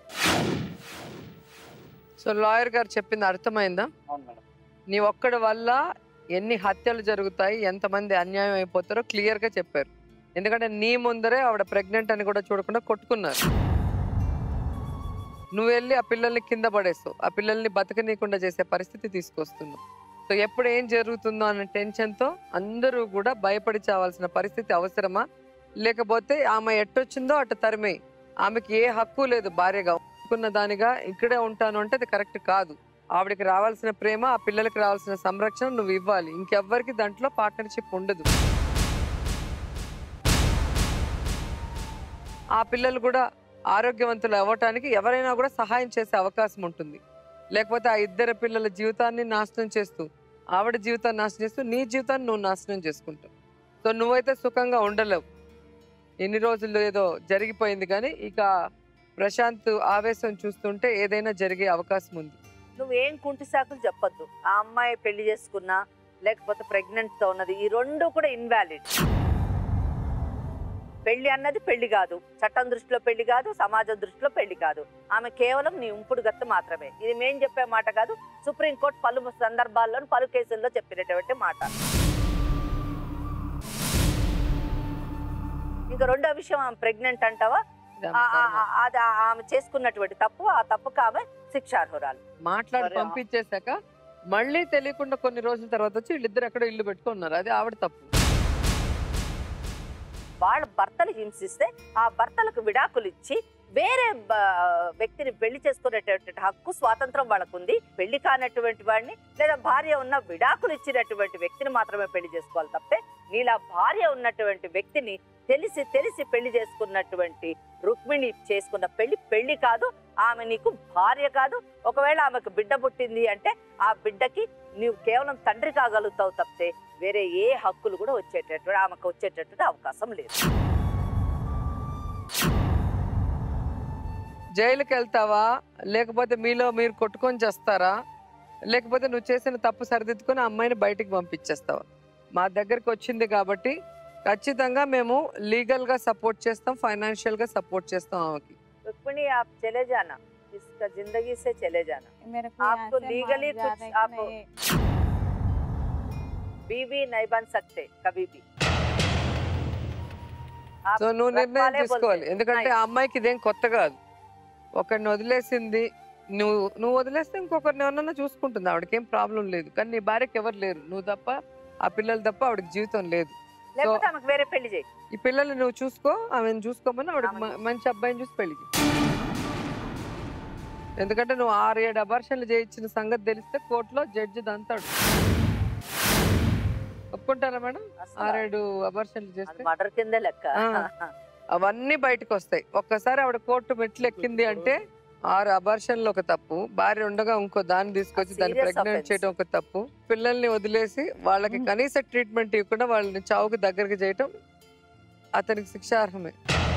సో లాయర్ గారు చెప్పింది అర్థమైందా? అవును మేడం. నీ ఒక్కడి వల్ల ఎన్ని హత్యలు జరుగుతాయి, ఎంతమంది అన్యాయం అయిపోతారో క్లియర్ గా చెప్పారు. ఎందుకంటే నీ ముందరే ఆవిడ ప్రెగ్నెంట్ అని కూడా చూడకుండా కొట్టుకున్నారు. నువ్వు వెళ్ళి ఆ పిల్లల్ని కింద పడేస్తావు, ఆ పిల్లల్ని బతకనీయకుండా చేసే పరిస్థితి తీసుకొస్తున్నావు. సో ఎప్పుడు ఏం జరుగుతుందో అన్న టెన్షన్తో అందరూ కూడా భయపడి చావాల్సిన పరిస్థితి అవసరమా? లేకపోతే ఆమె ఎట్టొచ్చిందో అటు తరిమే, ఆమెకి ఏ హక్కు లేదు భార్యగా అనుకున్న దానిగా ఇక్కడే ఉంటాను అంటే అది కరెక్ట్ కాదు. ఆవిడకి రావాల్సిన ప్రేమ, ఆ పిల్లలకి రావాల్సిన సంరక్షణ నువ్వు ఇవ్వాలి. ఇంకెవ్వరికి దాంట్లో పార్ట్నర్షిప్ ఉండదు. ఆ పిల్లలు కూడా ఆరోగ్యవంతులు అవ్వటానికి ఎవరైనా కూడా సహాయం చేసే అవకాశం ఉంటుంది. లేకపోతే ఆ ఇద్దరు పిల్లల జీవితాన్ని నాశనం చేస్తూ, ఆవిడ జీవితాన్ని నాశనం చేస్తూ, నీ జీవితాన్ని నువ్వు నాశనం చేసుకుంటావు. సో నువ్వైతే సుఖంగా ఉండలేవు. ఎన్ని రోజులు ఏదో జరిగిపోయింది, కానీ ఇక ప్రశాంత్ ఆవేశం చూస్తుంటే ఏదైనా జరిగే అవకాశం ఉంది. నువ్వేం కుంటి సాకులు చెప్పొద్దు. ఆ అమ్మాయి పెళ్లి చేసుకున్నా లేకపోతే ప్రెగ్నెంట్ తో ఉన్నది, ఈ రెండు కూడా ఇన్వాలిడ్. పెళ్లి అన్నది పెళ్లి కాదు, చట్టం దృష్టిలో పెళ్లి కాదు, సమాజం దృష్టిలో పెళ్లి కాదు. ఆమె కేవలం నీ ఉంపుడు గత్తు మాత్రమే. ఇది మేం చెప్పే మాట కాదు, సుప్రీంకోర్టు పలు సందర్భాల్లో పలు కేసుల్లో చెప్పినటువంటి మాట. ఇంకా రెండో విషయం, ఆమె ప్రెగ్నెంట్ అంటావా, అది ఆమె చేసుకున్నటువంటి తప్పు, ఆ తప్పుకు ఆమె శిక్షార్హురాలు. మాట్లాడి పంపించేశాక మళ్ళీ తెలియకుండా కొన్ని రోజుల తర్వాత వచ్చి వీళ్ళిద్దరు ఎక్కడో ఇల్లు పెట్టుకున్నారు, అది ఆవిడ తప్పు. వాళ్ళ భర్తలు హింసిస్తే ఆ భర్తలకు విడాకులు ఇచ్చి వేరే వ్యక్తిని పెళ్లి చేసుకునేటటువంటి హక్కు, స్వాతంత్రం వాళ్ళకుంది. పెళ్లి కానటువంటి వాడిని లేదా భార్య ఉన్న విడాకులు ఇచ్చినటువంటి వ్యక్తిని మాత్రమే పెళ్లి చేసుకోవాలి తప్పితే నీలా భార్య ఉన్నటువంటి వ్యక్తిని తెలిసి తెలిసి పెళ్లి చేసుకున్నటువంటి రుక్మిణి చేసుకున్న పెళ్లి కాదు. ఆమె నీకు భార్య కాదు. ఒకవేళ ఆమెకు బిడ్డ పుట్టింది అంటే ఆ బిడ్డకి నీవు కేవలం తండ్రి కాగలుగుతావు తప్పితే వేరే ఏ హక్కులు కూడా వచ్చేటటువంటి ఆమెకు వచ్చేటటువంటి అవకాశం లేదు. జైలుకి వెళ్తావా, లేకపోతే మీలో మీరు కొట్టుకొని చేస్తారా, లేకపోతే నువ్వు చేసిన తప్పు సరిదిద్దుకొని ఆ అమ్మాయిని బయటికి పంపించేస్తావా? మా దగ్గరికి వచ్చింది కాబట్టి ఖచ్చితంగా మేము లీగల్ గా సపోర్ట్ చేస్తాం, ఫైనాన్షియల్ గా సపోర్ట్ చేస్తాం ఆమెకి. रुक्मिणी आप चले जाना, इसका जिंदगी से चले जाना. मेरे को आपको यहाँ से लीगली मार कुछ जाने आप के लिए- बीवी नहीं बन सकते कभी भी. आप సో నువ్వు నిర్ణయం रखवाले తీసుకోవాలి. बोलते हैं. ఎందుకంటే ఆ అమ్మాయికి ఇదేం కొత్త కాదు. ఒకరిని వదిలేసింది, నువ్వు వదిలేస్తే ఇంకొకరిని ఎవరన్నా చూసుకుంటుంది, ఆవిడకి ఏం ప్రాబ్లం లేదు. కానీ నీ భార్యకి ఎవరు లేరు, నువ్వు తప్ప, ఆ పిల్లలు తప్ప ఆవిడకి జీవితం లేదు. లేకపోతే ఆమెకు వేరే పెళ్లి చేయి. ఈ పిల్లల్ని నువ్వు చూసుకో, ఆమెను చూసుకోమని ఆవిడకి ఆమెను మంచి అబ్బాయిని చూసి పెళ్లి చేయి. ఎందుకంటే నువ్వు 6-7 అబార్షన్లు చేయించిన సంగతి తెలిస్తే కోర్టులో జడ్జి దంతాడు. ఒప్పుకుంటారా మేడం? 6-7 అబార్షన్లు చేస్తే మర్డర్ కిందే లెక్క. అవన్నీ బయటకు వస్తాయి. ఒక్కసారి ఆవిడ కోర్టు మెట్లు ఎక్కింది అంటే 6 అబార్షన్లు ఒక తప్పు, భార్య ఉండగా ఇంకో దాన్ని తీసుకొచ్చి దాన్ని Serious ప్రెగ్నెంట్ offense. చేయడం ఒక తప్పు, పిల్లల్ని వదిలేసి వాళ్ళకి కనీస ట్రీట్మెంట్ ఇవ్వకుండా వాళ్ళని చావుకి దగ్గరికి చేయటం అతనికి శిక్షార్హమే.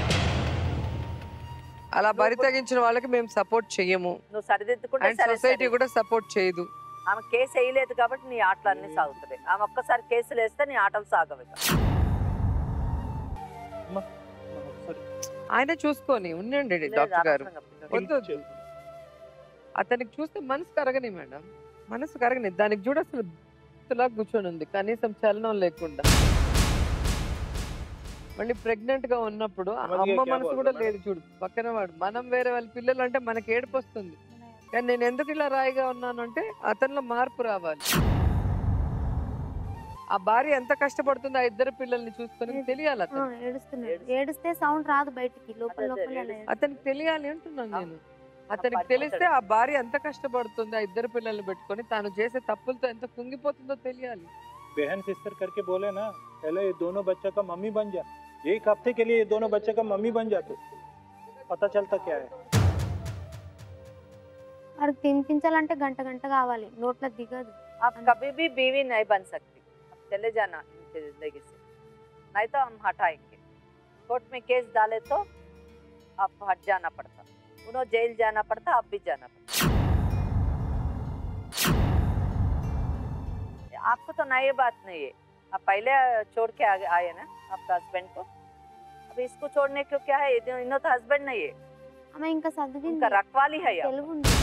అలా బరి తెగించిన వాళ్ళకి మేము సపోర్ట్ చెయ్యము, నువ్వు సరిదిద్దుకుంటే అండ్ సరే సొసైటీ సరే. కూడా సపోర్ట్ చేయదు. ఆమె కేసు వేయలేదు కాబట్టి నీ ఆటలు అన్ని సాగుతున్నాయి. ఆమె ఒక్కసారి కేసులు వేస్తే నీ ఆటలు సాగవు. ఒకసారి ఆయన చూసుకొని ఉండండి లేదు, డాక్టర్ గారు. అనవసరంగా. వద్దు వద్దు. అతనికి చూస్తే మనసు కరగని మేడం, మనసు కరగని. దానికి చూడ అసలు లా కూర్చొని ఉంది, కనీసం చలనం లేకుండా. మళ్ళీ ప్రెగ్నెంట్ గా ఉన్నప్పుడు ఆ అమ్మ మనసు కూడా లేదు చూడు పక్కన వాడు. మనం వేరే వాళ్ళ పిల్లలు అంటే మనకి ఏడుపు వస్తుంది, కానీ నేను ఎందుకు ఇలా రాయిగా ఉన్నాను అంటే అతనిలో మార్పు రావాలి. ఆ భార్య ఎంత కష్టపడుతుందో ఆ ఇద్దరు పిల్లల్ని చూసుకొని తెలియాలి అతను. ఏడుస్తున్నాడు. ఏడిస్తే సౌండ్ రాదు బయటికి, లోపల అదే, లోపల అదే, అతనికి తెలియాలి అంటున్నాను నేను. అతనికి పడిపోతాడు. తెలిస్తే ఆ భార్య ఎంత కష్టపడుతుంది ఆ ఇద్దరు పిల్లల్ని పెట్టుకొని, తాను చేసే తప్పులతో ఎంత కుంగిపోతుందో తెలియాలి. बहन सिस्टर करके बोले ना, पहले ये दोनों बच्चों का मम्मी बन जा, एक हफ्ते के लिए ये दोनों बच्चों का मम्मी बन जा, तो पता चलता क्या है. వాడికి తినిపించాలంటే గంట గంట కావాలి, నోట్లో దిగదు. आप कभी भी बीवी नहीं बन सकती. आप चले जाना इनकी जिंदगी से, नहीं तो हम हटाएंगे. कोर्ट में केस डाले तो आप हट जाना पड़ता, उन्होंने जेल जाना पड़ता, आप भी जाना पड़ता. आपको तो नई बात नहीं है, आप पहले छोड़ के आए ना आपका हस्बैंड को. अब इसको छोड़ने को क्या है, इन्हों तो हस्बैंड नहीं है, ఆమె ఇంకా చదివింది, उनका रखवाली है. आप తెలుగు ఉంది.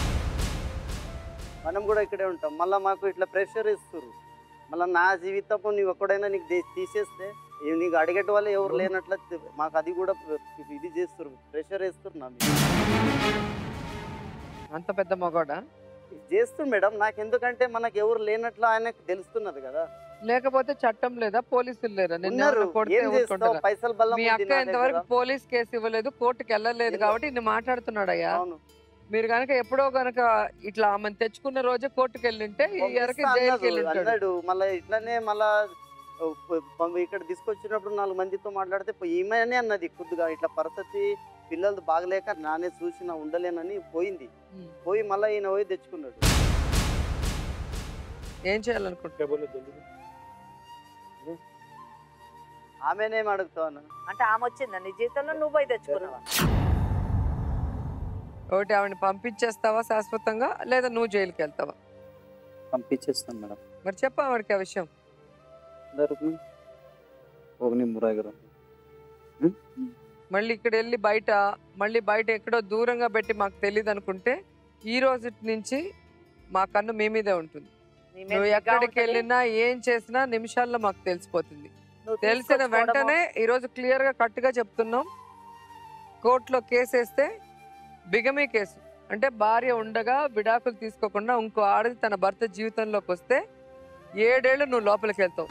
మనం కూడా ఇక్కడే ఉంటాం. మళ్ళీ మాకు ఇట్లా ప్రెషర్ ఇస్తారు. మళ్ళీ నా జీవితము నీవు ఒక్కడైనా నీకు తీసేస్తే నీకు అడిగేట వాళ్ళు ఎవరు లేనట్ల మాకు అది కూడా ఇది చేస్తారు, ప్రెషర్ వేస్తారు నా మీద. అంత పెద్ద మగోడా? చేస్తుంది మేడం. నాకు ఎందుకంటే మనకు ఎవరు లేనట్లు ఆయనకు తెలుస్తున్నది కదా. లేకపోతే చట్టం లేదా, పోలీసులు లేరా? నిన్న ఉన్నారు, ఎవరైనా కొడితే ఏం చేస్తావు? ఊరుకుంటారా? పైసలు బల్ల మీ అక్క ఇంతవరకు పోలీస్ కేసు ఇవ్వలేదు, కోర్టుకి వెళ్ళలేదు కాబట్టి ఇన్ని మాట్లాడుతున్నాడయ్యా. అవును, మీరు కనుక ఎప్పుడో గనక ఇట్లా ఆమెను తెచ్చుకున్న రోజే కోర్టుకి వెళ్ళింటే ఈ ఎరకి జైలుకి వెళ్ళి ఉంటాడు. అన్నాడు. మళ్ళీ ఇట్లానే మళ్ళా ఇక్కడ తీసుకొచ్చినప్పుడు 4 మందితో మాట్లాడితే ఈమెనే అన్నది కొద్దిగా ఇట్లా పరిస్థితి పిల్లలు బాగలేక నానే చూసిన ఉండలేనని పోయింది. పోయి మళ్ళీ ఈయన పోయి తెచ్చుకున్నాడు. ఏం చేయాలనుకుంటా? ఆమెనేం అడుగుతాను అంటే ఆమె వచ్చిందా నీ జీవితంలో, నువ్వు పోయి తెచ్చుకున్నావా? ఒకటి ఆవిడని పంపించేస్తావా శాశ్వతంగా, లేదా నువ్వు జైలుకి వెళ్తావా? పంపించేస్తాను మేడం. మరి చెప్పు ఆవిడకి ఆ విషయం. మళ్ళీ ఇక్కడ వెళ్ళి మళ్ళీ బయట ఎక్కడో దూరంగా పెట్టి మాకు తెలియదు అనుకుంటే ఈ రోజు నుంచి మా కన్ను మీ మీదే ఉంటుంది. నీ మీద నువ్వు నిఘా ఎక్కడికి ఉంటది. వెళ్ళినా ఏం చేసినా నిమిషాల్లో మాకు తెలిసిపోతుంది. నువ్వు తెలిసిన తీసుకొచ్చుకోవడము. వెంటనే ఈరోజు క్లియర్ గా కట్టుగా చెప్తున్నాం, కోర్టులో కేసు వేస్తే బిగమీ కేసు అంటే భార్య ఉండగా విడాకులు తీసుకోకుండా ఇంకో ఆడది తన భర్త జీవితంలోకి వస్తే 7 ఏళ్ళు నువ్వు లోపలికి వెళ్తావు.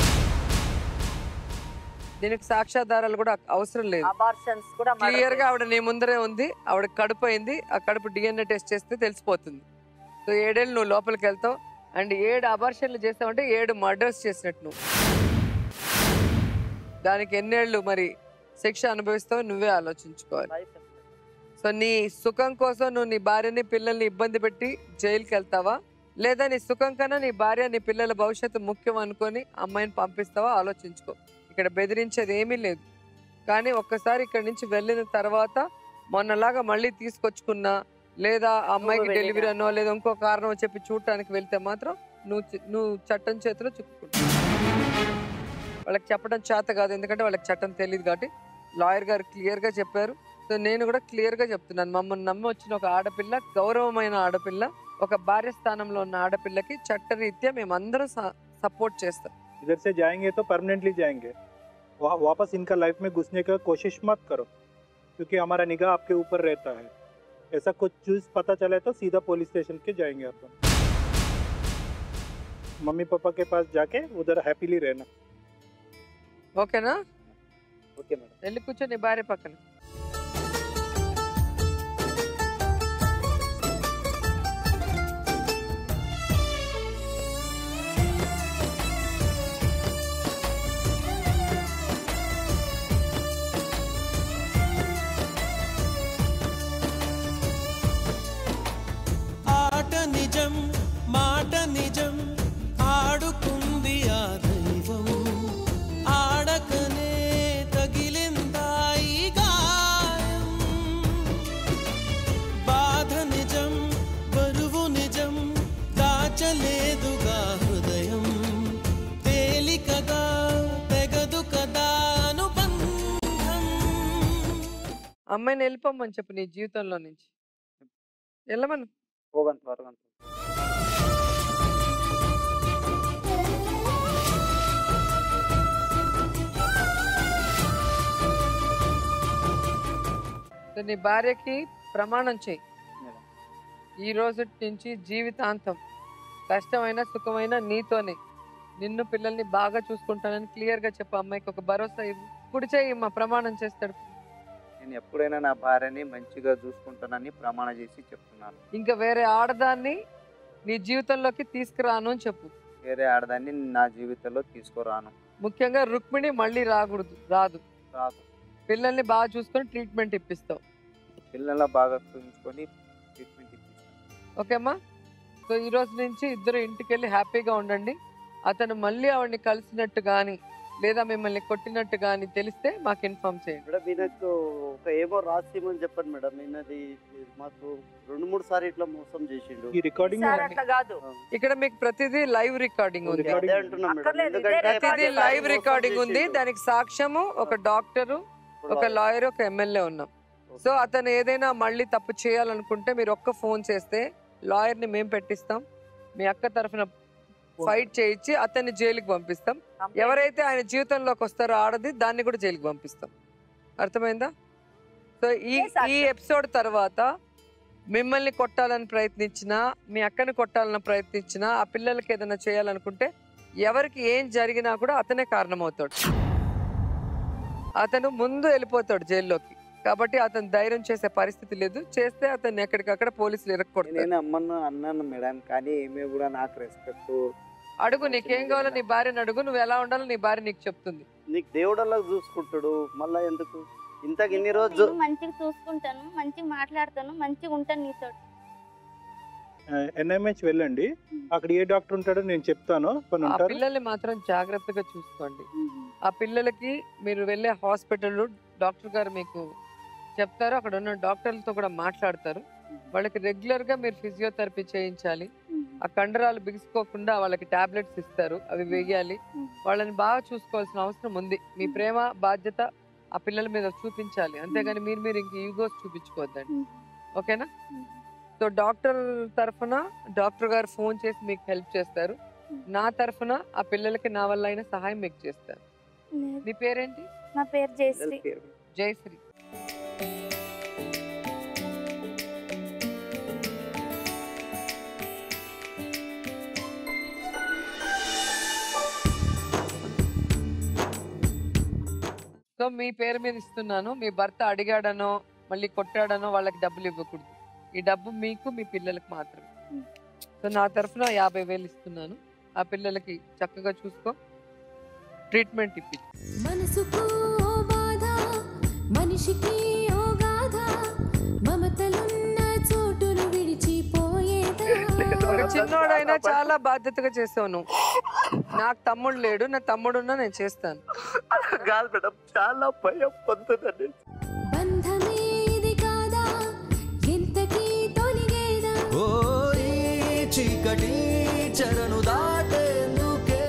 దీనికి సాక్ష్యాధారాలు కూడా అవసరం లేదు. అబార్షన్స్ కూడా క్లియర్ గా ఆవిడ నీ ముందరే ఉంది, ఆవిడ కడుపు అయింది, ఆ కడుపు DNA టెస్ట్ చేస్తే తెలిసిపోతుంది. సో 7 ఏళ్ళు నువ్వు లోపలికి వెళ్తావు. అండ్ 7 అబార్షన్లు చేస్తావంటే 7 మర్డర్స్ చేసినట్టు నువ్వు. దానికి ఎన్నేళ్ళు మరి శిక్ష అనుభవిస్తావో నువ్వే ఆలోచించుకోవాలి. సో నీ సుఖం కోసం నువ్వు నీ భార్యని పిల్లల్ని ఇబ్బంది పెట్టి జైలుకి వెళ్తావా, లేదా నీ సుఖం కన్నా నీ భార్య నీ పిల్లల భవిష్యత్తు ముఖ్యం అనుకొని అమ్మాయిని పంపిస్తావా ఆలోచించుకో. ఇక్కడ బెదిరించేది ఏమీ లేదు. కానీ ఒక్కసారి ఇక్కడ నుంచి వెళ్ళిన తర్వాత మొన్నలాగా మళ్ళీ తీసుకొచ్చుకున్నా, లేదా ఆ అమ్మాయికి డెలివరీ అనో లేదా ఇంకో కారణం చెప్పి చూడటానికి వెళ్తే మాత్రం నువ్వు చట్టం చేతిలో చిక్కుకుంటావు. వాళ్ళకి చెప్పడం చేత కాదు, ఎందుకంటే వాళ్ళకి చట్టం తెలియదు కాబట్టి లాయర్ గారు క్లియర్గా చెప్పారు. సో నేను కూడా క్లియర్గా చెప్తున్నాను, మమ్మల్ని నమ్మి వచ్చిన ఒక ఆడపిల్ల, గౌరవమైన ఆడపిల్ల, ఒక భార్య స్థానంలో ఉన్న ఆడపిల్లకి చట్టరీత్యా మేమందరం సపోర్ట్ చేస్తాం. इधर से जाएंगे तो परमानेंटली जाएंगे, वापस इनका लाइफ में घुसने का कोशिश मत करो, क्योंकि हमारा निगाह आपके ऊपर रहता है. ऐसा कुछ चीज पता चले तो सीधा पुलिस स्टेशन के जाएंगे अपन. मम्मी पापा के पास जाके उधर हैप्पीली रहना. ఓకేనా? Okay madam. వెళ్ళి కూర్చో నీ భార్య పక్కన. ఆట నిజం మాట నిజం ఆడుకుంది ఆ దైవం, ఆడకనే తగిలిందాయి గాయం. బాధ నిజం బరువు నిజం దాచలేదుగా హృదయం, తేలికగా తెగదు కదా అనుబంధం. అమ్మాయిని వెళ్ళిపోమని చెప్పు నీ జీవితంలో నుంచి. వెళ్ళమను. ಹೋಗಂತ ಹೊರಗಂತ. సో నీ భార్యకి ప్రమాణం చేయి, మేడం. ఈ రోజు నుంచి జీవితాంతం కష్టమైన సుఖమైన నీతోనే, నిన్ను పిల్లల్ని బాగా చూసుకుంటానని క్లియర్గా చెప్పు. అమ్మాయికి ఒక భరోసా ఇవ్వు. కుడి చేయి మా ప్రమాణం చేస్తాడు. నేను ఎప్పుడైనా నా భార్యని మంచిగా చూసుకుంటానని ప్రమాణ చేసి చెప్తున్నాను. ఇంకా వేరే ఆడదాన్ని నీ జీవితంలోకి తీసుకురాను అని చెప్పు. వేరే ఆడదాన్ని నా జీవితంలో తీసుకురాను. ముఖ్యంగా రుక్మిణి మళ్ళీ రాదు. పిల్లల్ని బాగా చూసుకొని ట్రీట్మెంట్ ఇప్పిస్తావు. పిల్లల బాగా చూసుకొని ట్రీట్మెంట్ ఇప్పిస్తాను. ఓకేమ్మా? సో ఈ రోజు నుంచి ఇద్దరు ఇంటికి వెళ్ళి హ్యాపీగా ఉండండి. అతను మళ్ళీ ఆవిడని కలిసినట్టు కానీ లేదా మిమ్మల్ని కొట్టినట్టు కానీ తెలిస్తే మాకు ఇన్ఫార్మ్ చేయండి. మేడం ఈయనకు ఒక ఏమో రాసిమని చెప్పండి మేడం. ఈయనది మాకు 2-3 సార్లు ఇట్లా మోసం చేసిండు. ఈ రికార్డింగ్ సార్ అట్లా కాదు. ఇక్కడ మీకు ప్రతిదీ లైవ్ రికార్డింగ్ ఉంది. అదే అంటున్నాం మేడం. అక్కర్లేదు, ఎందుకంటే ఇదే ప్రతిదీ recording. లైవ్ రికార్డింగ్ ఉంది. దానికి సాక్ష్యము ఒక డాక్టరు, ఒక లాయర్, ఒక ఎమ్మెల్యే ఉన్నాం. సో అతను ఏదైనా మళ్ళీ తప్పు చేయాలనుకుంటే మీరు ఒక్క ఫోన్ చేస్తే లాయర్ని మేము పెట్టిస్తాం. మీ అక్క తరఫున ఫైట్ చేయించి అతన్ని జైలుకి పంపిస్తాం. ఎవరైతే ఆయన జీవితంలోకి వస్తారో ఆడది, దాన్ని కూడా జైలుకి పంపిస్తాం. అర్థమైందా? సో ఈ ఎపిసోడ్ తర్వాత మిమ్మల్ని కొట్టాలని ప్రయత్నించినా, మీ అక్కని కొట్టాలని ప్రయత్నించినా, ఆ పిల్లలకి ఏదైనా చేయాలనుకుంటే ఎవరికి ఏం జరిగినా కూడా అతనే కారణమవుతాడు. అతను ముందు వెళ్ళిపోతాడు జైల్లోకి. కాబట్టి అతను ధైర్యం చేసే పరిస్థితి లేదు. చేస్తే అతన్ని ఎక్కడికక్కడ పోలీసులు ఇరక్కొడతారు. నేను అమ్మను అన్నాను మేడం, కానీ ఈమె కూడా నాకు రెస్పెక్ట్. అడుగు, నీకేం కావాలో నీ భార్యను అడుగు. నువ్వు ఎలా ఉండాలో నీ భార్య నీకు చెప్తుంది. నీకు దేవుడల్లా చూసుకుంటాడు, మళ్ళా ఎందుకు ఇంతకు ఇన్ని రోజు నేను మంచిగా చూసుకుంటాను, మంచిగా మాట్లాడతాను, మంచిగా ఉంటాను నీతో. ఎన్ఎంహెచ్ వెళ్ళండి, అక్కడ ఏ డాక్టర్ ఉంటాడో నేను చెప్తాను. కొన్ని ఆ ఉంటారు. పిల్లల్ని మాత్రం జాగ్రత్తగా చూసుకోండి. ఆ పిల్లలకి మీరు వెళ్ళే హాస్పిటల్ డాక్టర్ గారు మీకు చెప్తారు, అక్కడ ఉన్న డాక్టర్లతో కూడా మాట్లాడతారు. వాళ్ళకి రెగ్యులర్ గా మీరు ఫిజియోథెరపీ చేయించాలి. ఆ కండరాలు బిగుసుకోకుండా వాళ్ళకి టాబ్లెట్స్ ఇస్తారు, అవి వేయాలి. వాళ్ళని బాగా చూసుకోవాల్సిన అవసరం ఉంది. మీ ప్రేమ బాధ్యత ఆ పిల్లల మీద చూపించాలి, అంతేగాని మీరు ఇంక ఈగోస్ చూపించుకోవద్దండి. ఓకేనా? సో డాక్టర్ తరఫున డాక్టర్ గారు ఫోన్ చేసి మీకు హెల్ప్ చేస్తారు. నా తరఫున ఆ పిల్లలకి నా వల్ల అయిన సహాయం మీకు చేస్తారు. మీ పేరేంటి? నా పేరు జయశ్రీ. జయశ్రీ. సో మీ పేరు మీద ఇస్తున్నాను. మీ భర్త అడిగాడనో మళ్ళీ కొట్టాడనో వాళ్ళకి డబ్బులు ఇవ్వకూడదు. ఈ డబ్బు మీకు, మీ పిల్లలకు మాత్రమే. సో నా తరఫున 50,000 ఇస్తున్నాను. ఆ పిల్లలకి చక్కగా చూసుకో, ట్రీట్మెంట్ ఇప్పి. మనసుకు ఓ బాధ, మనిషికి ఓ గాథ, మమతలున్న చోటును విడిచిపోయేదా. ఒక చిన్నోడైనా చాలా బాధ్యతగా చేసావు నువ్వు. నాకు తమ్ముడు లేడు, నా తమ్ముడున్నా నేను చేస్తాను. కాదు మేడం, చాలా భయం పొందుతుంది. బంధమే ఇది కాదా, ఎంతకీ తొలిగేదా. ఓ ఈ చీకటి చెరను దాటేందుకే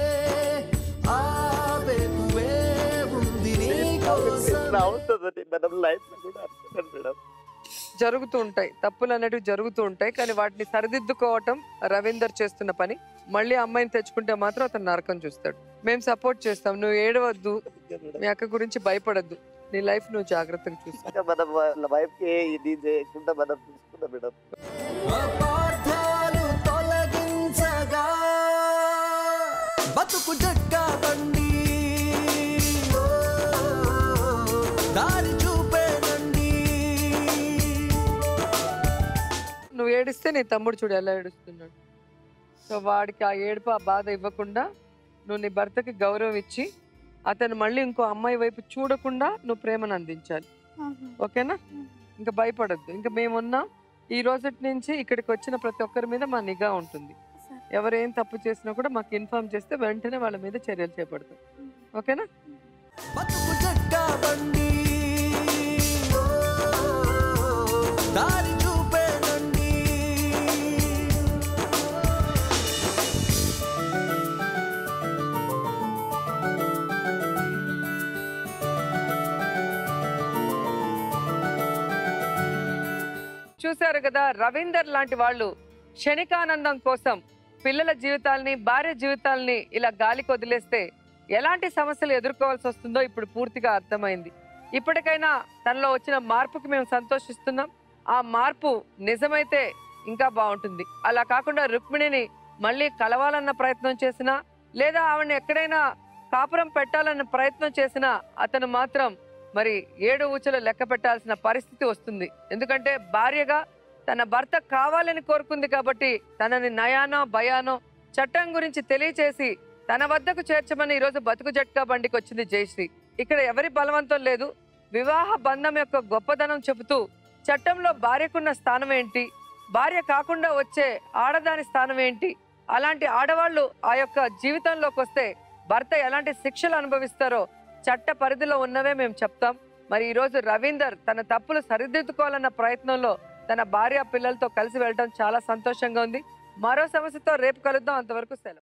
ఆవేకువే ఉంది నీకోసం. అవుతుందండి మేడం, లైఫ్ లో కూడా అనుకున్నాను మేడం. జరుగుతూ ఉంటాయి, తప్పులు అనేటివి జరుగుతూ ఉంటాయి. కానీ వాటిని సరిదిద్దుకోవటం రవీందర్ చేస్తున్న పని. మళ్ళీ అమ్మాయిని తెచ్చుకుంటే మాత్రం అతను నరకం చూస్తాడు. మేము సపోర్ట్ చేస్తాం. నువ్వు ఏడవద్దు, మీ అక్క గురించి భయపడద్దు. నీ లైఫ్ నువ్వు జాగ్రత్తగా చూస్తావు. మనం వాళ్ళ వైఫ్ కి ఇది చేయకుండా మనం చూసుకుందాం మేడం. అపార్థాలు తొలగించగా బతుకు జట్కా బండి ఓ, దారి చూపేనండి. నువ్వు ఏడిస్తే నీ తమ్ముడు చూడు ఎలా ఏడుస్తున్నాడు. సో వాడికి ఆ ఏడుపు, ఆ బాధ ఇవ్వకుండా నువ్వు నీ భర్తకి గౌరవం ఇచ్చి అతను మళ్ళీ ఇంకో అమ్మాయి వైపు చూడకుండా నువ్వు ప్రేమను అందించాలి. ఓకేనా? ఇంకా భయపడద్దు. ఇంకా మేమున్నాం. ఈ రోజటి నుంచి ఇక్కడికి వచ్చిన ప్రతి ఒక్కరి మీద మా నిఘా ఉంటుంది. ఎవరేం తప్పు చేసినా కూడా మాకు ఇన్ఫార్మ్ చేస్తే వెంటనే వాళ్ళ మీద చర్యలు చేపడతాం. ఓకేనా? బతుకు జట్కా బండి ఓ, దారి చూపేనండి. చూశారు కదా, రవీందర్ లాంటి వాళ్ళు క్షణికానందం కోసం పిల్లల జీవితాల్ని, భార్య జీవితాల్ని ఇలా గాలికి వదిలేస్తే ఎలాంటి సమస్యలు ఎదుర్కోవాల్సి వస్తుందో ఇప్పుడు పూర్తిగా అర్థమైంది. ఇప్పటికైనా తనలో వచ్చిన మార్పుకి మేము సంతోషిస్తున్నాం. ఆ మార్పు నిజమైతే ఇంకా బాగుంటుంది. అలా కాకుండా రుక్మిణిని మళ్ళీ కలవాలన్న ప్రయత్నం చేసినా, లేదా ఆవిడని ఎక్కడైనా కాపురం పెట్టాలన్న ప్రయత్నం చేసినా అతను మాత్రం మరి 7 ఊచలు లెక్క పెట్టాల్సిన పరిస్థితి వస్తుంది. ఎందుకంటే భార్యగా తన భర్త కావాలని కోరుకుంది కాబట్టి తనని నయానో భయానో చట్టం గురించి తెలియచేసి తన వద్దకు చేర్చమని ఈరోజు బతుకు జట్కా బండికి వచ్చింది జయశ్రీ. ఇక్కడ ఎవరి బలవంతం లేదు. వివాహ బంధం యొక్క గొప్పదనం చెబుతూ చట్టంలో భార్యకున్న స్థానం ఏంటి, భార్య కాకుండా వచ్చే ఆడదాని స్థానం ఏంటి, అలాంటి ఆడవాళ్ళు ఆ యొక్క జీవితంలోకి వస్తే భర్త ఎలాంటి శిక్షలు అనుభవిస్తారో చట్ట పరిధిలో ఉన్నవే మేము చెప్తాం. మరి ఈ రోజు రవీందర్ తన తప్పులు సరిదిద్దుకోవాలన్న ప్రయత్నంలో తన భార్య పిల్లలతో కలిసి వెళ్ళడం చాలా సంతోషంగా ఉంది. మరో సమస్యతో రేపు కలుద్దాం. అంతవరకు సెలవు.